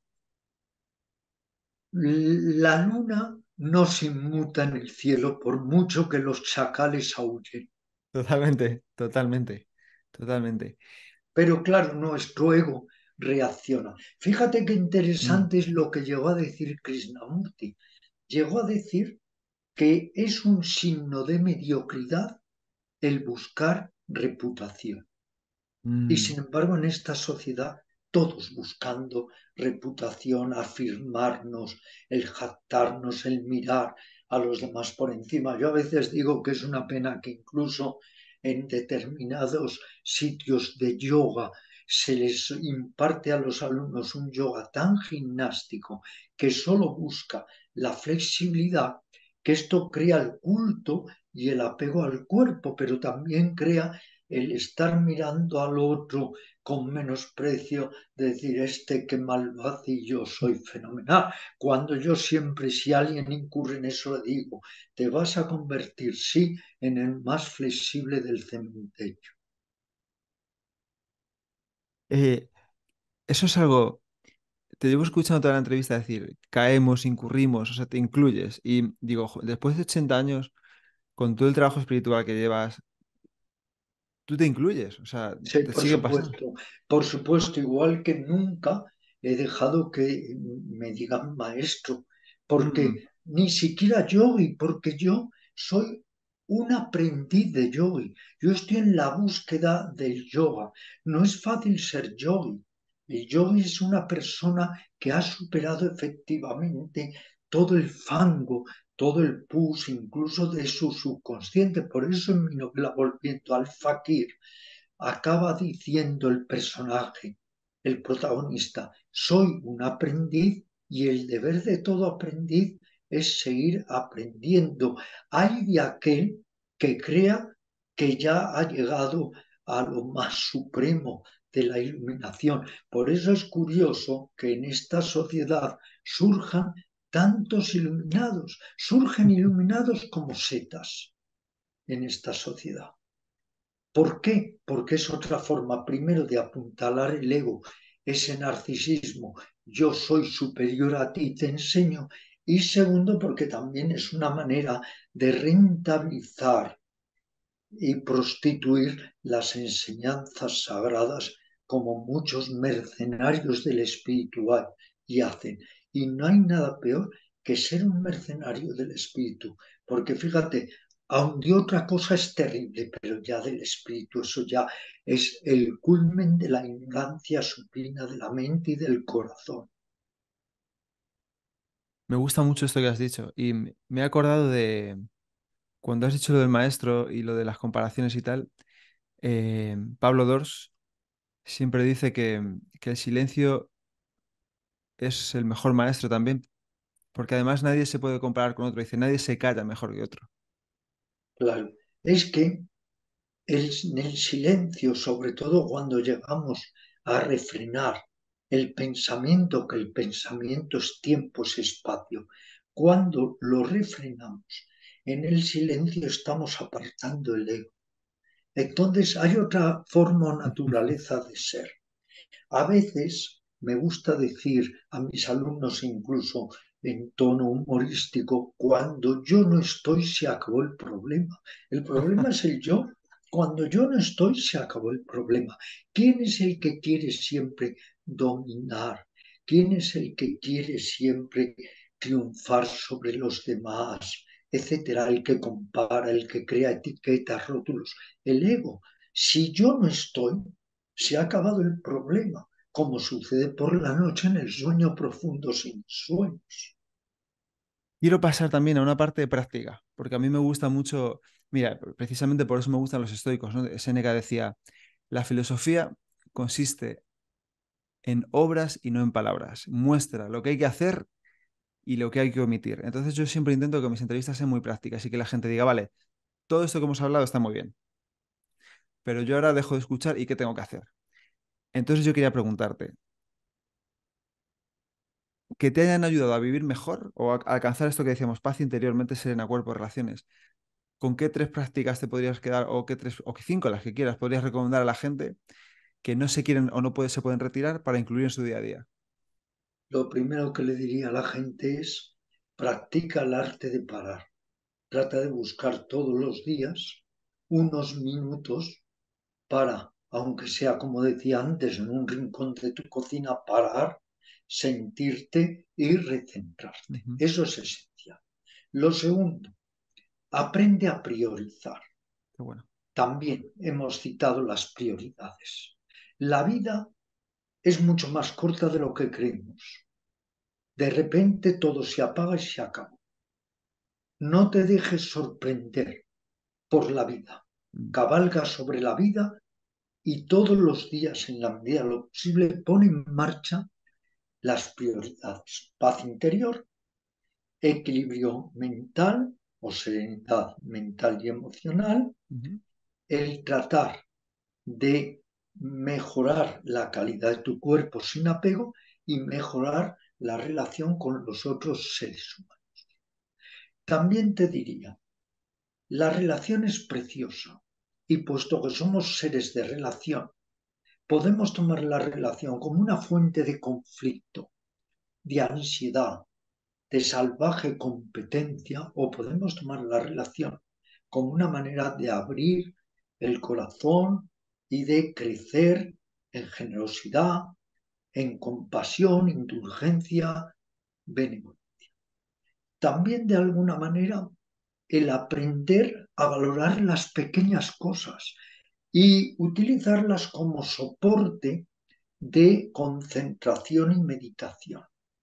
la luna no se inmuta en el cielo por mucho que los chacales aúllen. Totalmente, totalmente, totalmente. Pero claro, nuestro ego reacciona. Fíjate qué Mm, interesante es lo que llegó a decir Krishnamurti. Llegó a decir que es un signo de mediocridad el buscar reputación. Y mm. sin embargo, en esta sociedad, todos buscando reputación, afirmarnos, el jactarnos, el mirar a los demás por encima. Yo a veces digo que es una pena que incluso en determinados sitios de yoga se les imparte a los alumnos un yoga tan gimnástico que solo busca la flexibilidad, que esto crea el culto y el apego al cuerpo, pero también crea el estar mirando al otro con menosprecio, decir, este que mal lo hace y yo soy fenomenal. Cuando yo siempre, si alguien incurre en eso, le digo, te vas a convertir, sí, en el más flexible del cementerio. Eh, Eso es algo, te llevo escuchando toda la entrevista decir, caemos, incurrimos, o sea, te incluyes. Y digo, "Jo, después de ochenta años, con todo el trabajo espiritual que llevas, tú te incluyes, o sea, Sí, te por sigue pasando. supuesto, por supuesto, igual que nunca he dejado que me digan maestro, Mm, porque ni siquiera yogi, porque yo soy un aprendiz de yogi. Yo estoy en la búsqueda del yoga. No es fácil ser yogi. El yogi es una persona que ha superado efectivamente todo el fango, todo el pus, incluso de su subconsciente. Por eso en mi novela Volviendo al Fakir acaba diciendo el personaje, el protagonista, soy un aprendiz y el deber de todo aprendiz es seguir aprendiendo. Hay de aquel que crea que ya ha llegado a lo más supremo de la iluminación. Por eso es curioso que en esta sociedad surjan tantos iluminados, surgen iluminados como setas en esta sociedad. ¿Por qué? Porque es otra forma, primero, de apuntalar el ego, ese narcisismo, yo soy superior a ti, te enseño, y segundo, porque también es una manera de rentabilizar y prostituir las enseñanzas sagradas como muchos mercenarios del espiritual y hacen. Y no hay nada peor que ser un mercenario del espíritu, porque fíjate, aun de otra cosa es terrible, pero ya del espíritu, eso ya es el culmen de la ignorancia supina de la mente y del corazón. me gusta mucho esto que has dicho y m- me he acordado de cuando has dicho lo del maestro y lo de las comparaciones y tal, eh, Pablo Dors siempre dice que, que el silencio es el mejor maestro también, porque además nadie se puede comparar con otro, dice, nadie se calla mejor que otro. Claro, es que el, en el silencio, sobre todo cuando llegamos a refrenar el pensamiento, que el pensamiento es tiempo, es espacio, cuando lo refrenamos, en el silencio estamos apartando el ego. Entonces hay otra forma o naturaleza de ser. A veces me gusta decir a mis alumnos incluso en tono humorístico, cuando yo no estoy se acabó el problema. El problema es el yo. Cuando yo no estoy se acabó el problema. ¿Quién es el que quiere siempre dominar? ¿Quién es el que quiere siempre triunfar sobre los demás? Etcétera, el que compara, el que crea etiquetas, rótulos. El ego. Si yo no estoy, se ha acabado el problema, como sucede por la noche en el sueño profundo sin sueños. Quiero pasar también a una parte de práctica, porque a mí me gusta mucho, mira, precisamente por eso me gustan los estoicos, ¿no? Séneca decía, la filosofía consiste en obras y no en palabras. Muestra lo que hay que hacer y lo que hay que omitir. Entonces yo siempre intento que mis entrevistas sean muy prácticas y que la gente diga, vale, todo esto que hemos hablado está muy bien, pero yo ahora dejo de escuchar y ¿qué tengo que hacer? Entonces yo quería preguntarte, ¿que te hayan ayudado a vivir mejor o a, a alcanzar esto que decíamos, paz interior, mente serena, cuerpo, relaciones? ¿Con qué tres prácticas te podrías quedar o qué tres o qué cinco, las que quieras, podrías recomendar a la gente que no se quieren o no puede- se pueden retirar para incluir en su día a día? Lo primero que le diría a la gente es, practica el arte de parar. Trata de buscar todos los días unos minutos para, aunque sea como decía antes, en un rincón de tu cocina, parar, sentirte y recentrarte. Ujú. Eso es esencial. Lo segundo, aprende a priorizar. Qué bueno. También hemos citado las prioridades. La vida es mucho más corta de lo que creemos. De repente todo se apaga y se acaba. No te dejes sorprender por la vida. Mm. Cabalga sobre la vida y todos los días, en la medida de lo posible, pone en marcha las prioridades. Paz interior, equilibrio mental o serenidad mental y emocional, Ujú. el tratar de mejorar la calidad de tu cuerpo sin apego y mejorar la relación con los otros seres humanos. También te diría, la relación es preciosa y puesto que somos seres de relación, podemos tomar la relación como una fuente de conflicto, de ansiedad, de salvaje competencia, o podemos tomar la relación como una manera de abrir el corazón y de crecer en generosidad, en compasión, indulgencia, benevolencia. También de alguna manera el aprender a valorar las pequeñas cosas y utilizarlas como soporte de concentración y meditación.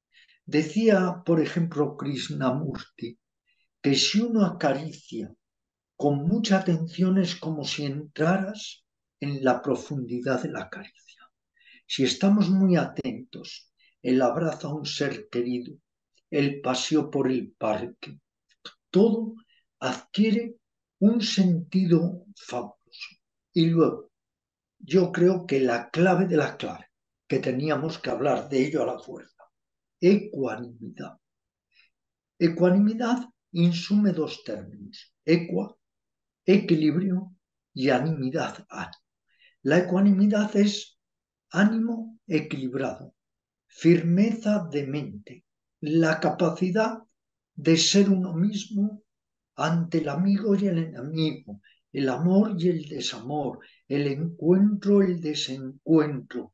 Decía, por ejemplo, Krishnamurti, que si uno acaricia con mucha atención es como si entraras en la profundidad de la caricia. Si estamos muy atentos, el abrazo a un ser querido, el paseo por el parque, todo adquiere un sentido fabuloso. Y luego, yo creo que la clave de la clave, que teníamos que hablar de ello a la fuerza, ecuanimidad. Ecuanimidad insume dos términos, equa, equilibrio, y animidad, ánimo. La ecuanimidad es ánimo equilibrado, firmeza de mente, la capacidad de ser uno mismo ante el amigo y el enemigo, el amor y el desamor, el encuentro, el desencuentro.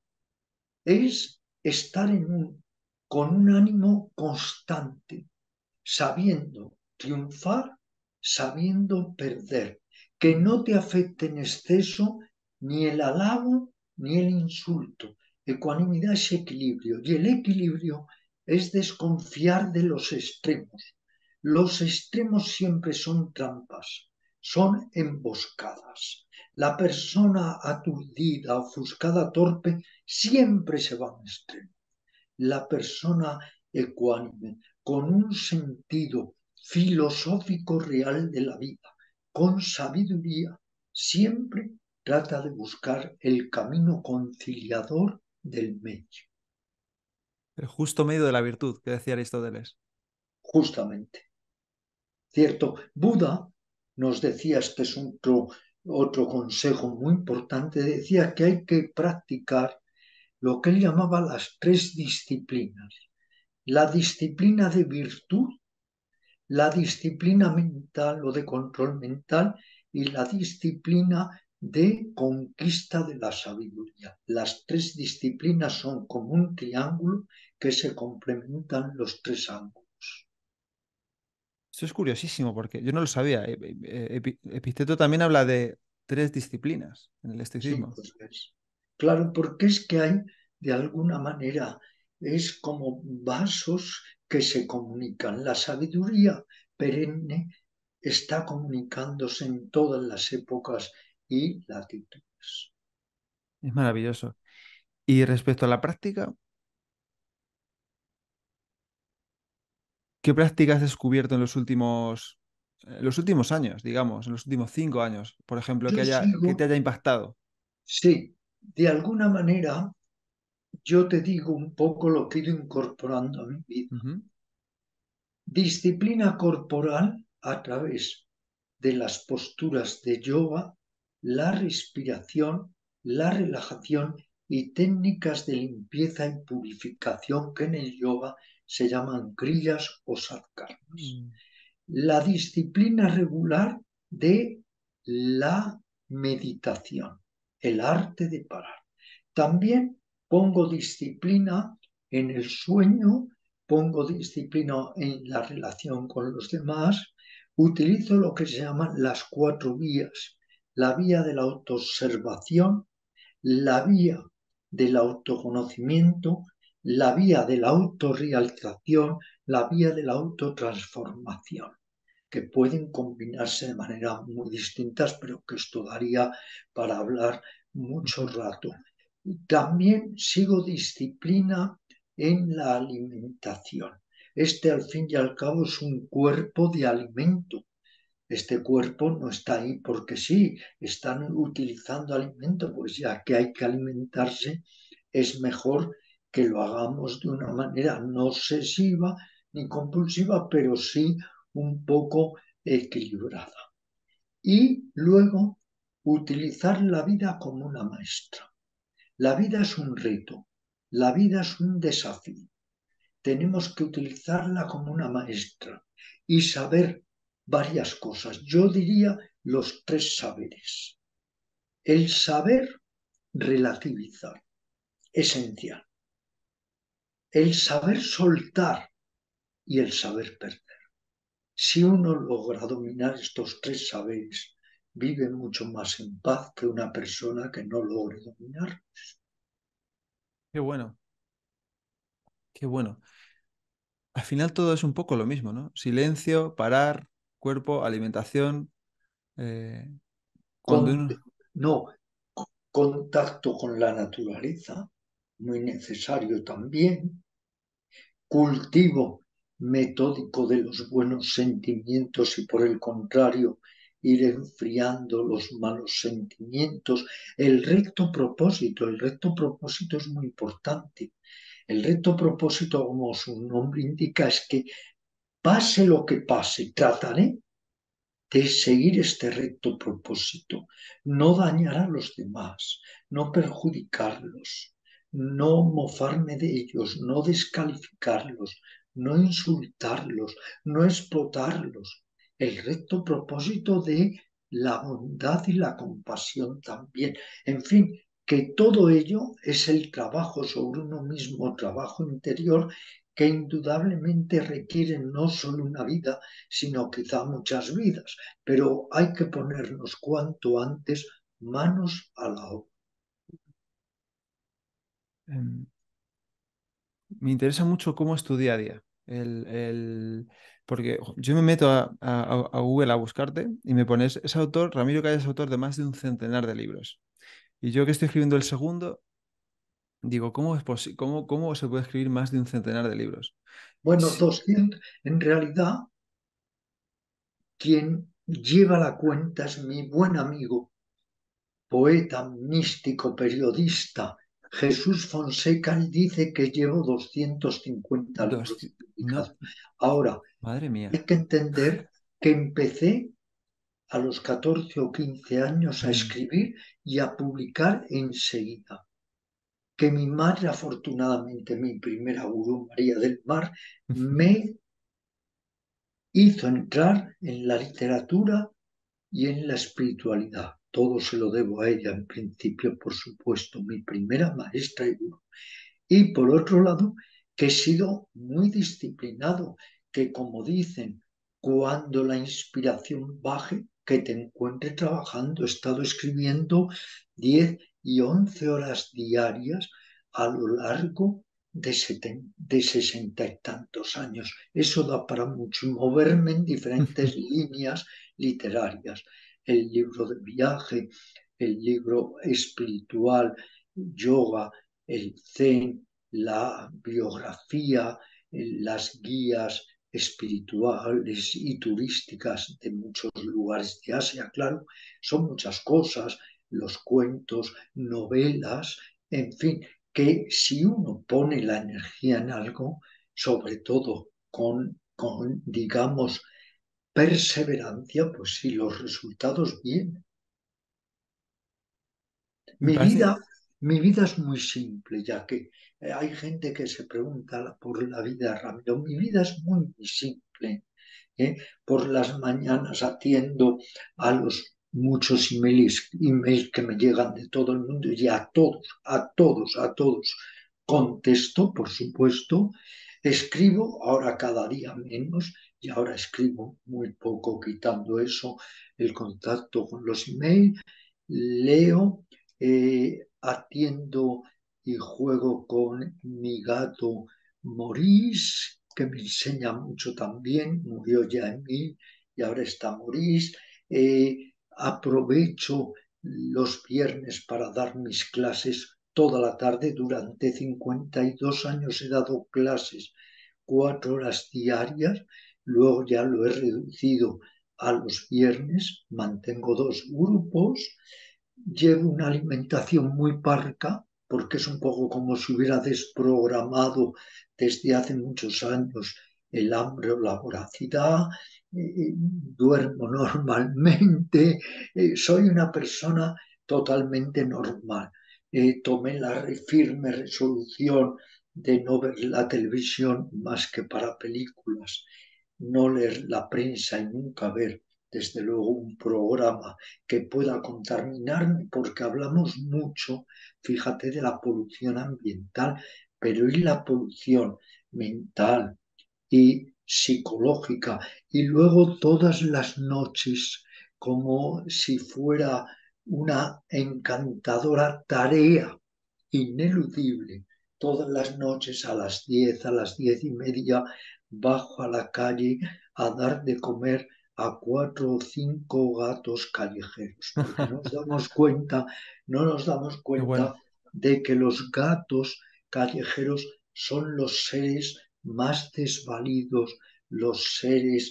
Es estar en un, con un ánimo constante, sabiendo triunfar, sabiendo perder, que no te afecte en exceso ni el halago ni el insulto. Ecuanimidad es equilibrio y el equilibrio es desconfiar de los extremos. Los extremos siempre son trampas, son emboscadas. La persona aturdida, ofuscada, torpe, siempre se va a un extremo. La persona ecuánime, con un sentido filosófico real de la vida, con sabiduría, siempre trata de buscar el camino conciliador del medio, El justo medio de la virtud, que decía Aristóteles. justamente. ¿Cierto? Buda nos decía, este es otro, otro consejo muy importante, decía que hay que practicar lo que él llamaba las tres disciplinas. La disciplina de virtud, la disciplina mental o de control mental y la disciplina de conquista de la sabiduría. Las tres disciplinas son como un triángulo que se complementan los tres ángulos. Eso es curiosísimo porque yo no lo sabía. E- e- Epi- Epicteto también habla de tres disciplinas en el Sí, estoicismo. pues es. Claro, porque es que hay, de alguna manera, es como vasos que se comunican. La sabiduría perenne está comunicándose en todas las épocas y latitudes. Es maravilloso. Y respecto a la práctica, ¿qué práctica has descubierto en los últimos? En los últimos años, digamos, en los últimos cinco años, por ejemplo, Yo que haya, sigo, que te haya impactado. sí, de alguna manera yo te digo un poco lo que he ido incorporando a mi vida. Ujú. Disciplina corporal a través de las posturas de yoga, la respiración, la relajación y técnicas de limpieza y purificación que en el yoga se llaman kriyas o sadhanas. Mm. La disciplina regular de la meditación, el arte de parar. También pongo disciplina en el sueño, pongo disciplina en la relación con los demás, utilizo lo que se llaman las cuatro vías, la vía de la autoobservación, la vía del autoconocimiento, la vía de la autorrealización, la vía de la autotransformación, que pueden combinarse de manera muy distintas, pero que esto daría para hablar mucho Ujú. rato. También sigo disciplina en la alimentación. Este, al fin y al cabo, es un cuerpo de alimento. Este cuerpo no está ahí porque sí, están utilizando alimento, pues ya que hay que alimentarse, es mejor que lo hagamos de una manera no obsesiva ni compulsiva, pero sí un poco equilibrada. Y luego, utilizar la vida como una maestra. La vida es un reto, la vida es un desafío. Tenemos que utilizarla como una maestra y saber varias cosas. Yo diría los tres saberes. El saber relativizar, esencial. El saber soltar y el saber perder. Si uno logra dominar estos tres saberes, vive mucho más en paz que una persona que no logre dominar. Qué bueno, qué bueno. Al final todo es un poco lo mismo, ¿no? Silencio, parar, cuerpo, alimentación. eh, cuando Con, uno... no, contacto con la naturaleza, muy necesario también. Cultivo metódico de los buenos sentimientos y por el contrario ir enfriando los malos sentimientos. El recto propósito, el recto propósito es muy importante. El recto propósito, como su nombre indica, es que pase lo que pase, trataré de seguir este recto propósito, no dañar a los demás, no perjudicarlos, no mofarme de ellos, no descalificarlos, no insultarlos, no explotarlos. El recto propósito de la bondad y la compasión también. En fin, que todo ello es el trabajo sobre uno mismo, trabajo interior, que indudablemente requiere no solo una vida, sino quizá muchas vidas, pero hay que ponernos cuanto antes manos a la obra. em, me interesa mucho cómo es tu día a día. El, el- porque jo, yo me meto a, a- a Google a buscarte y me pones, es autor, Ramiro Calle es autor de más de un centenar de libros. Y yo que estoy escribiendo el segundo, digo, ¿cómo es posi- cómo, cómo se puede escribir más de un centenar de libros? Bueno, Sí, doscientos, en realidad, quien lleva la cuenta es mi buen amigo, poeta, místico, periodista, Jesús Fonseca, y dice que llevo doscientos cincuenta dos, libros no, publicados. Ahora, madre mía. hay que entender que empecé a los catorce o quince años a Mm. escribir y a publicar enseguida. Que mi madre, afortunadamente, mi primera gurú, María del Mar, me hizo entrar en la literatura y en la espiritualidad. Todo se lo debo a ella, en principio, por supuesto, mi primera maestra y gurú. Y por otro lado, que he sido muy disciplinado, que como dicen, cuando la inspiración baje, que te encuentre trabajando. He estado escribiendo diez y once horas diarias a lo largo de, seten- de sesenta y tantos años. Eso da para mucho y moverme en diferentes líneas literarias. El libro de viaje, el libro espiritual, yoga, el zen, la biografía, las guías espirituales y turísticas de muchos lugares de Asia, claro, son muchas cosas, los cuentos, novelas, en fin, que si uno pone la energía en algo, sobre todo con, con digamos, perseverancia, pues sí, los resultados vienen. Me Mi parece, vida, mi vida es muy simple, ya que eh, hay gente que se pregunta por la vida, Ramiro. Mi vida es muy, muy simple. ¿eh? Por las mañanas atiendo a los muchos emails, emails que me llegan de todo el mundo y a todos, a todos, a todos. Contesto, por supuesto. Escribo, ahora cada día menos, y ahora escribo muy poco, quitando eso, el contacto con los emails. Leo, eh, atiendo y juego con mi gato Maurice, que me enseña mucho también, murió ya en mí y ahora está Maurice. Eh, aprovecho los viernes para dar mis clases toda la tarde. Durante cincuenta y dos años he dado clases cuatro horas diarias, luego ya lo he reducido a los viernes, mantengo dos grupos. Llevo una alimentación muy parca, porque es un poco como si hubiera desprogramado desde hace muchos años el hambre o la voracidad. Eh, duermo normalmente, eh, soy una persona totalmente normal. Eh, tomé la firme resolución de no ver la televisión más que para películas, no leer la prensa y nunca ver, desde luego, un programa que pueda contaminarme, porque hablamos mucho, fíjate, de la polución ambiental, pero ¿y la polución mental y psicológica? Y luego todas las noches, como si fuera una encantadora tarea ineludible, todas las noches a las diez, a las diez y media, bajo a la calle a dar de comer a cuatro o cinco gatos callejeros, porque no nos damos cuenta, no nos damos qué cuenta bueno. de que los gatos callejeros son los seres más desvalidos, los seres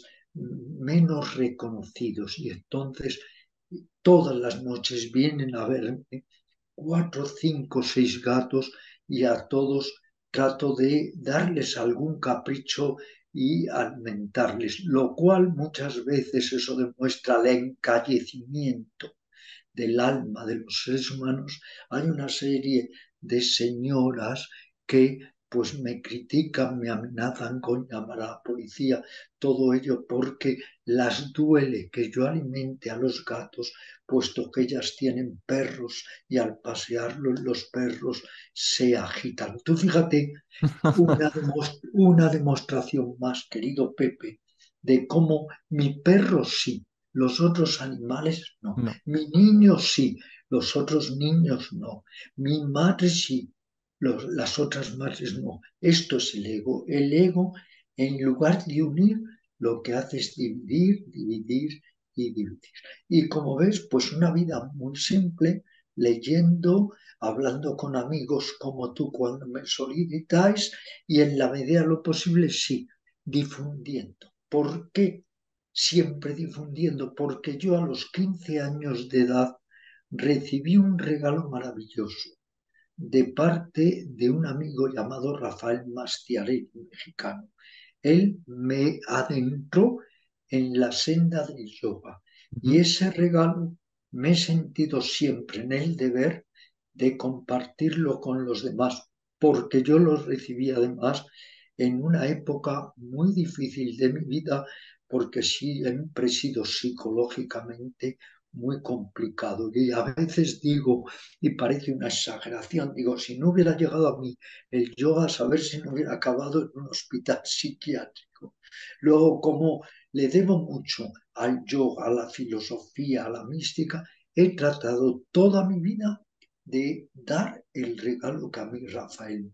menos reconocidos. Y entonces todas las noches vienen a verme cuatro, cinco, seis gatos y a todos trato de darles algún capricho y alimentarles, lo cual muchas veces eso demuestra el encallecimiento del alma de los seres humanos. Hay una serie de señoras que pues me critican, me amenazan con llamar a la policía, todo ello porque las duele que yo alimente a los gatos, puesto que ellas tienen perros y al pasearlos los perros se agitan. Tú fíjate una, una demostración más, querido Pepe, de cómo mi perro sí, los otros animales no. No. Mi niño sí, los otros niños no. Mi madre sí, los, las otras madres no. Esto es el ego. El ego, en lugar de unir, lo que hace es dividir, dividir y dividir. Y como ves, pues una vida muy simple, leyendo, hablando con amigos como tú cuando me solicitáis y en la medida de lo posible sí, difundiendo. ¿Por qué siempre difundiendo? Porque yo a los quince años de edad recibí un regalo maravilloso de parte de un amigo llamado Rafael Mastiarelli, mexicano. Él me adentró en la senda del yoga y Ujú. ese regalo me he sentido siempre en el deber de compartirlo con los demás, porque yo lo recibí además en una época muy difícil de mi vida, porque siempre he sido psicológicamente muy complicado. Y a veces digo, y parece una exageración, digo, si no hubiera llegado a mí el yoga, a saber si no hubiera acabado en un hospital psiquiátrico. Luego, como le debo mucho al yoga, a la filosofía, a la mística, he tratado toda mi vida de dar el regalo que a mí Rafael.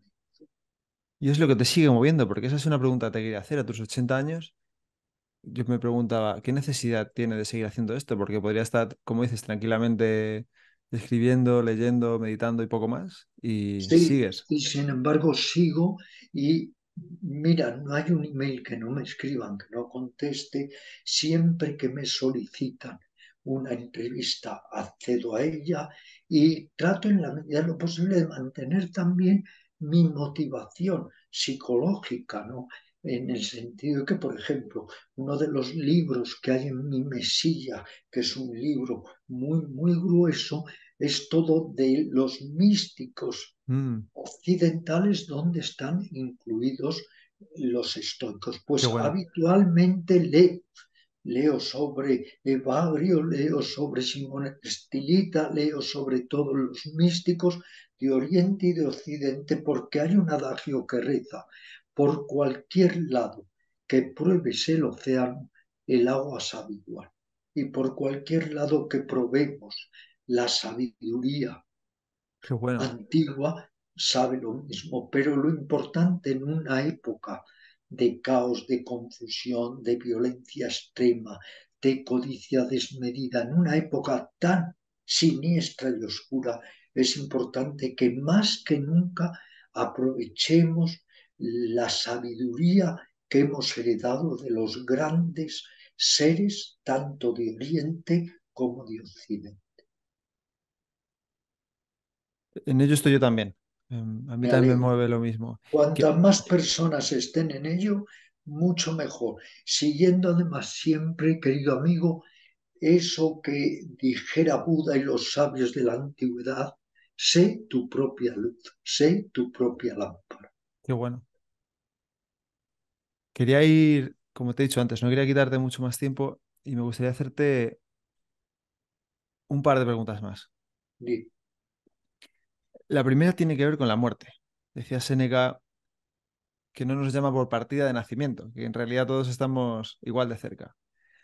Y es lo que te sigue moviendo, porque esa es una pregunta que te quería hacer a tus ochenta años. Yo me preguntaba, ¿qué necesidad tiene de seguir haciendo esto? Porque podría estar, como dices, tranquilamente escribiendo, leyendo, meditando y poco más, y Sí, sigues. y sin embargo sigo y Mira, no hay un email que no me escriban, que no conteste. Siempre que me solicitan una entrevista, accedo a ella y trato en la medida de lo posible de mantener también mi motivación psicológica, ¿no? En el sentido de que, por ejemplo, uno de los libros que hay en mi mesilla, que es un libro muy, muy grueso, es todo de los místicos Mm, occidentales donde están incluidos los estoicos. qué Pues bueno, habitualmente leo, leo sobre Evagrio, leo sobre Simón Estilita, leo sobre todos los místicos de Oriente y de Occidente, porque hay un adagio que reza, por cualquier lado que pruebes el océano, el agua sabe igual. Y por cualquier lado que probemos la sabiduría qué bueno. antigua sabe lo mismo, pero lo importante en una época de caos, de confusión, de violencia extrema, de codicia desmedida, en una época tan siniestra y oscura, es importante que más que nunca aprovechemos la sabiduría que hemos heredado de los grandes seres, tanto de Oriente como de Occidente. En ello estoy yo también. Em, A mí Me también me alegro. mueve lo mismo. Cuantas Que, más personas estén en ello, mucho mejor. Siguiendo además siempre, querido amigo, eso que dijera Buda y los sabios de la antigüedad, sé tu propia luz, sé tu propia lámpara. qué bueno. Quería ir, como te he dicho antes, no quería quitarte mucho más tiempo y me gustaría hacerte un par de preguntas más. Di, La primera tiene que ver con la muerte. Decía Séneca que no nos llama por partida de nacimiento, que en realidad todos estamos igual de cerca.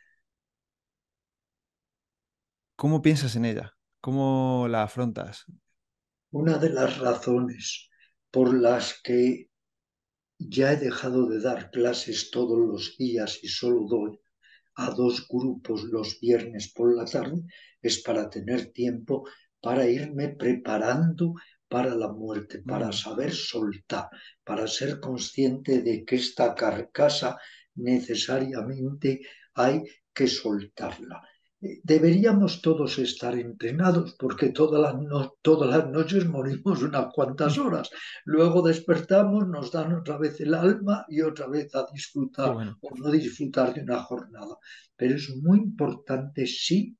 ¿Cómo piensas en ella? ¿Cómo la afrontas? una de las razones por las que ya he dejado de dar clases todos los días y solo doy a dos grupos los viernes por la tarde es para tener tiempo para irme preparando para la muerte, para Mm, saber soltar, para ser consciente de que esta carcasa necesariamente hay que soltarla. Eh, Deberíamos todos estar entrenados porque todas las, no, todas las noches morimos unas cuantas horas. Luego despertamos, nos dan otra vez el alma y otra vez a qué disfrutar bueno. o no disfrutar de una jornada. Pero es muy importante, sí,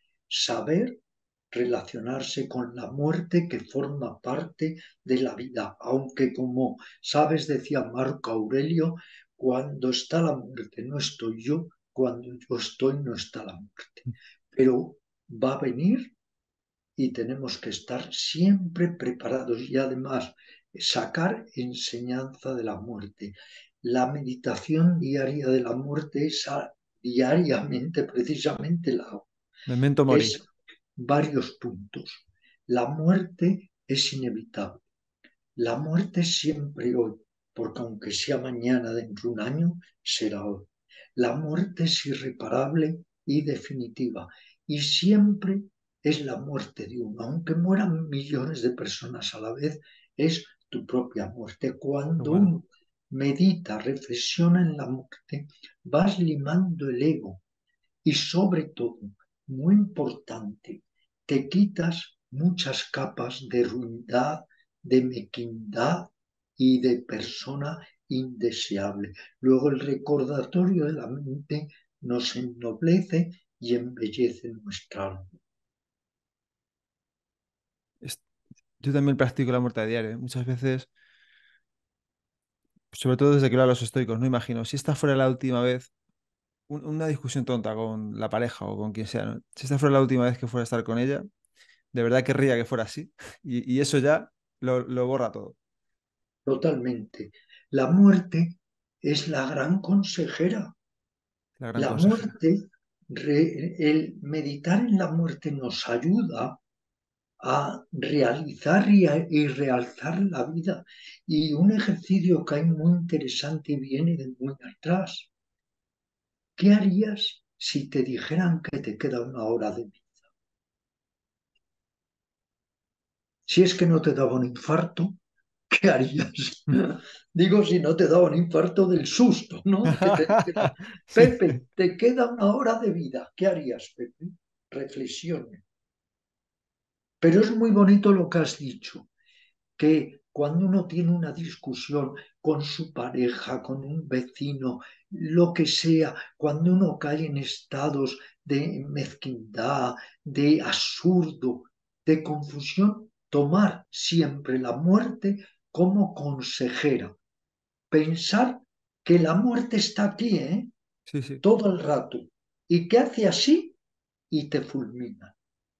saber relacionarse con la muerte que forma parte de la vida, aunque como sabes, decía Marco Aurelio, cuando está la muerte no estoy yo, cuando yo estoy no está la muerte. Pero va a venir y tenemos que estar siempre preparados y además sacar enseñanza de la muerte. La meditación diaria de la muerte es a, diariamente precisamente la Memento mori. es varios puntos. La muerte es inevitable. La muerte es siempre hoy, porque aunque sea mañana dentro de un año, será hoy. La muerte es irreparable y definitiva y siempre es la muerte de uno. Aunque mueran millones de personas a la vez, es tu propia muerte. Qué Cuando bueno. uno medita, reflexiona en la muerte, vas limando el ego y sobre todo, muy importante, te quitas muchas capas de ruindad, de mequindad y de persona indeseable. Luego el recordatorio de la mente nos ennoblece y embellece nuestra alma. Es- Yo también practico la muerte a diario. Muchas veces, sobre todo desde que lo hablo a los estoicos, no imagino, si esta fuera la última vez, un- una discusión tonta con la pareja o con quien sea, ¿no? Si esta fuera la última vez que fuera a estar con ella, de verdad querría que fuera así. Y, y eso ya lo, lo borra todo. Totalmente. La muerte es la gran consejera. La gran La consejera. muerte, re- el meditar en la muerte nos ayuda a realizar y, a- y realzar la vida. Y un ejercicio que hay muy interesante viene de muy atrás. ¿Qué harías si te dijeran que te queda una hora de vida? Si es que no te daba un infarto, ¿qué harías? Digo, si no te daba un infarto del susto, ¿no? Que te dijera, Sí, Pepe, te queda una hora de vida. ¿Qué harías, Pepe? Reflexione. Pero es muy bonito lo que has dicho, que cuando uno tiene una discusión con su pareja, con un vecino, lo que sea, cuando uno cae en estados de mezquindad, de absurdo, de confusión, tomar siempre la muerte como consejera. Pensar que la muerte está aquí, ¿eh? sí, sí. Todo el rato, y que hace así y te fulmina.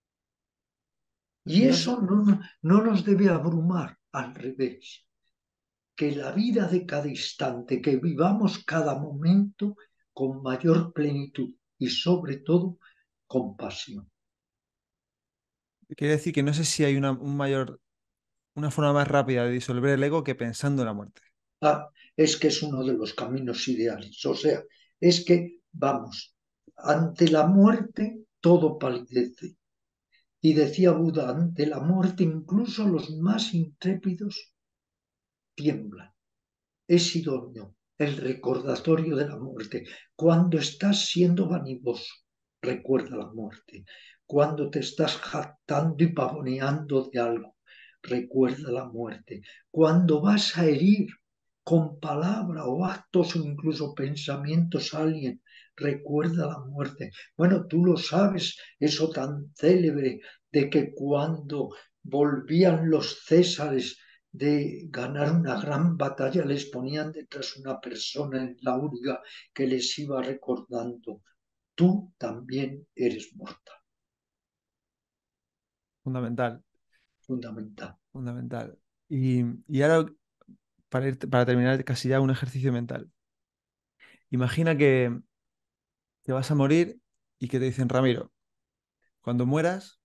Y No sé, eso no, no nos debe abrumar, al revés. Que la vida de cada instante, que vivamos cada momento con mayor plenitud y sobre todo con pasión. quiere decir que no sé si hay una, un mayor, una forma más rápida de disolver el ego que pensando en la muerte. Ah, es que es uno de los caminos ideales. O sea, es que, vamos, ante la muerte todo palidece. Y decía Buda, ante la muerte incluso los más intrépidos tiemblan. Es idóneo el recordatorio de la muerte. Cuando estás siendo vanidoso, recuerda la muerte. Cuando te estás jactando y pavoneando de algo, recuerda la muerte. Cuando vas a herir con palabra o actos o incluso pensamientos a alguien, recuerda la muerte. Bueno, tú lo sabes, eso tan célebre de que cuando volvían los césares de ganar una gran batalla, les ponían detrás una persona en la auriga que les iba recordando, tú también eres mortal. Fundamental, Fundamental. fundamental. Y, y ahora, para ir- para terminar casi ya un ejercicio mental. Imagina que te vas a morir y que te dicen, Ramiro, cuando mueras,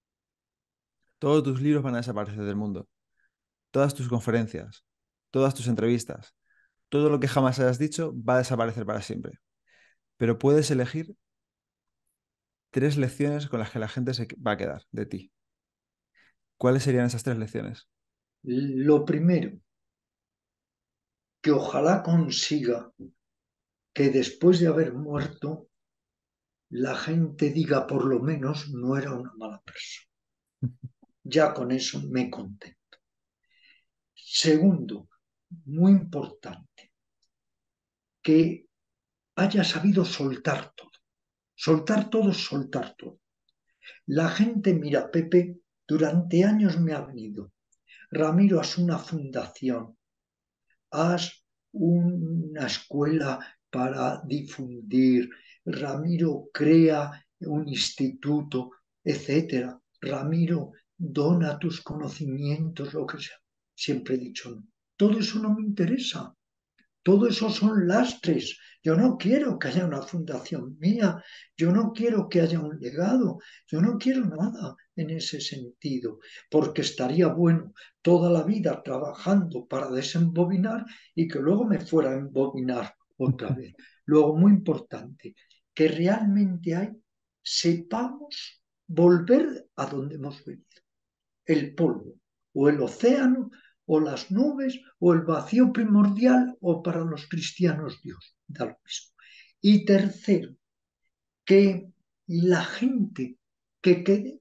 todos tus libros van a desaparecer del mundo, todas tus conferencias, todas tus entrevistas, todo lo que jamás hayas dicho va a desaparecer para siempre. Pero puedes elegir tres lecciones con las que la gente se va a quedar de ti. ¿Cuáles serían esas tres lecciones? Lo primero, que ojalá consiga que después de haber muerto, la gente diga por lo menos no era una mala persona. Ya con eso me conté. Segundo, muy importante, que haya sabido soltar todo. Soltar todo es soltar todo. La gente, mira, Pepe, durante años me ha venido. Ramiro, haz una fundación, haz una escuela para difundir. Ramiro, crea un instituto, etcétera. Ramiro, dona tus conocimientos, lo que sea. Siempre he dicho no. Todo eso no me interesa. Todo eso son lastres. Yo no quiero que haya una fundación mía, yo no quiero que haya un legado, yo no quiero nada en ese sentido, porque estaría bueno toda la vida trabajando para desembobinar y que luego me fuera a embobinar otra vez. Luego, muy importante, que realmente hay, sepamos volver a donde hemos venido, el polvo o el océano o las nubes o el vacío primordial o para los cristianos Dios, da lo mismo. Y tercero, que la gente que quede,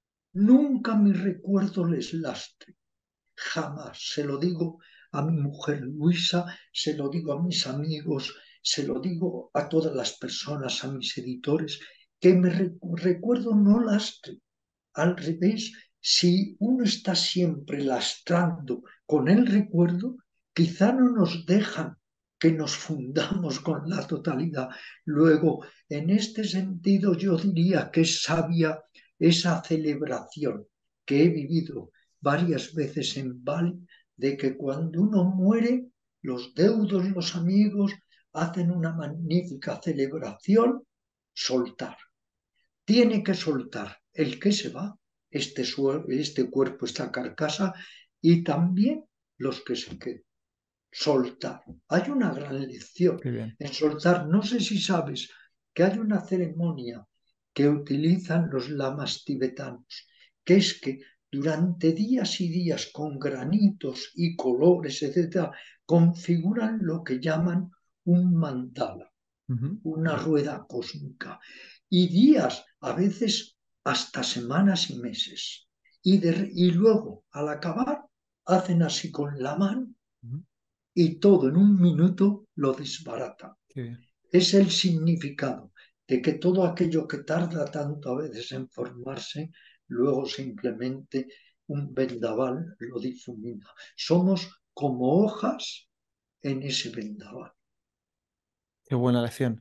nunca mi recuerdo les lastre, jamás. Se lo digo a mi mujer Luisa, se lo digo a mis amigos, se lo digo a todas las personas, a mis editores, que mi recuerdo no lastre. Al revés, si uno está siempre lastrando con el recuerdo, quizá no nos dejan que nos fundamos con la totalidad. Luego, en este sentido, yo diría que es sabia esa celebración que he vivido varias veces en Bali, de que cuando uno muere, los deudos, los amigos, hacen una magnífica celebración, soltar. Tiene que soltar el que se va, este, este cuerpo, esta carcasa, y también los que se quedan. Soltar. Hay una gran lección Qué bien. en soltar. No sé si sabes que hay una ceremonia que utilizan los lamas tibetanos, que es que durante días y días con granitos y colores, etcétera, configuran lo que llaman un mandala, Ujú. una rueda cósmica, y días, a veces hasta semanas y meses. Y, de, y luego, al acabar, hacen así con la mano Ujú. y todo en un minuto lo desbaratan. Qué bien. Es el significado de que todo aquello que tarda tanto a veces en formarse, luego simplemente un vendaval lo difumina. Somos como hojas en ese vendaval. Qué buena lección.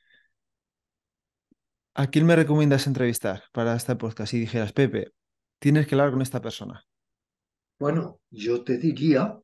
¿A quién me recomiendas entrevistar para este podcast? Si dijeras, Pepe, tienes que hablar con esta persona. Bueno, yo te diría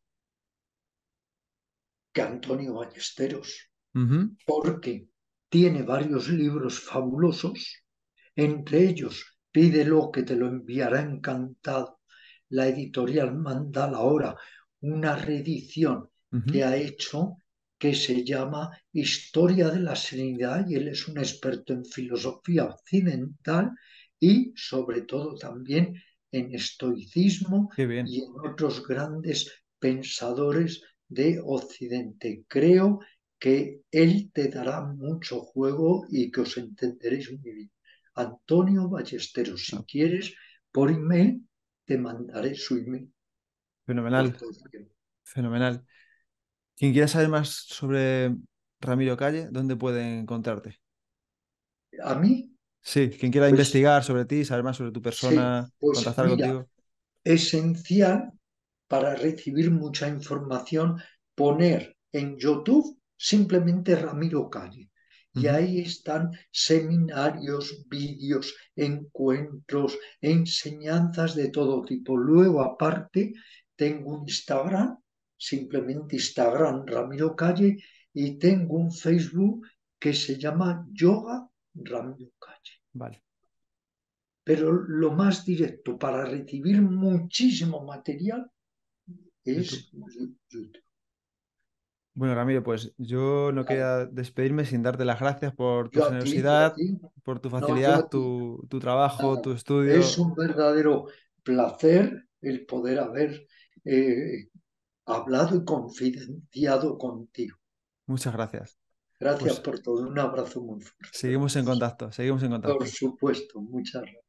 que Antonio Ballesteros, Ujú, porque tiene varios libros fabulosos, entre ellos Pídelo que te lo enviará encantado. La editorial Mandala ahora una reedición ujú. que ha hecho que se llama Historia de la Serenidad y él es un experto en filosofía occidental y sobre todo también en estoicismo Qué bien. y en otros grandes pensadores de Occidente. Creo que él te dará mucho juego y que os entenderéis muy bien. Antonio Ballesteros, Ah, si quieres, por email te mandaré su email por fenomenal, todo el fenomenal. Quien quiera saber más sobre Ramiro Calle, ¿dónde puede encontrarte? A mí, Sí, quien quiera pues investigar sobre ti, saber más sobre tu sí, persona, pues contactar mira, contigo. esencial para recibir mucha información, poner en YouTube simplemente Ramiro Calle. Y Ujú. ahí están seminarios, vídeos, encuentros, enseñanzas de todo tipo. Luego, aparte, tengo un Instagram, simplemente Instagram Ramiro Calle, y tengo un Facebook que se llama Yoga Ramiro Calle. Vale. Pero lo más directo para recibir muchísimo material YouTube. es YouTube. Bueno, Ramiro, pues yo no Vale. queda despedirme sin darte las gracias por tu Yo a ti, yo a generosidad, ti, por tu no, yo facilidad, a ti. tu, tu trabajo, tu Nada. Es estudio. un verdadero placer el poder haber eh, hablado y confidenciado contigo. Muchas gracias. Gracias Pues por todo. Un abrazo muy fuerte. seguimos en contacto, seguimos en Por contacto. supuesto, muchas gracias.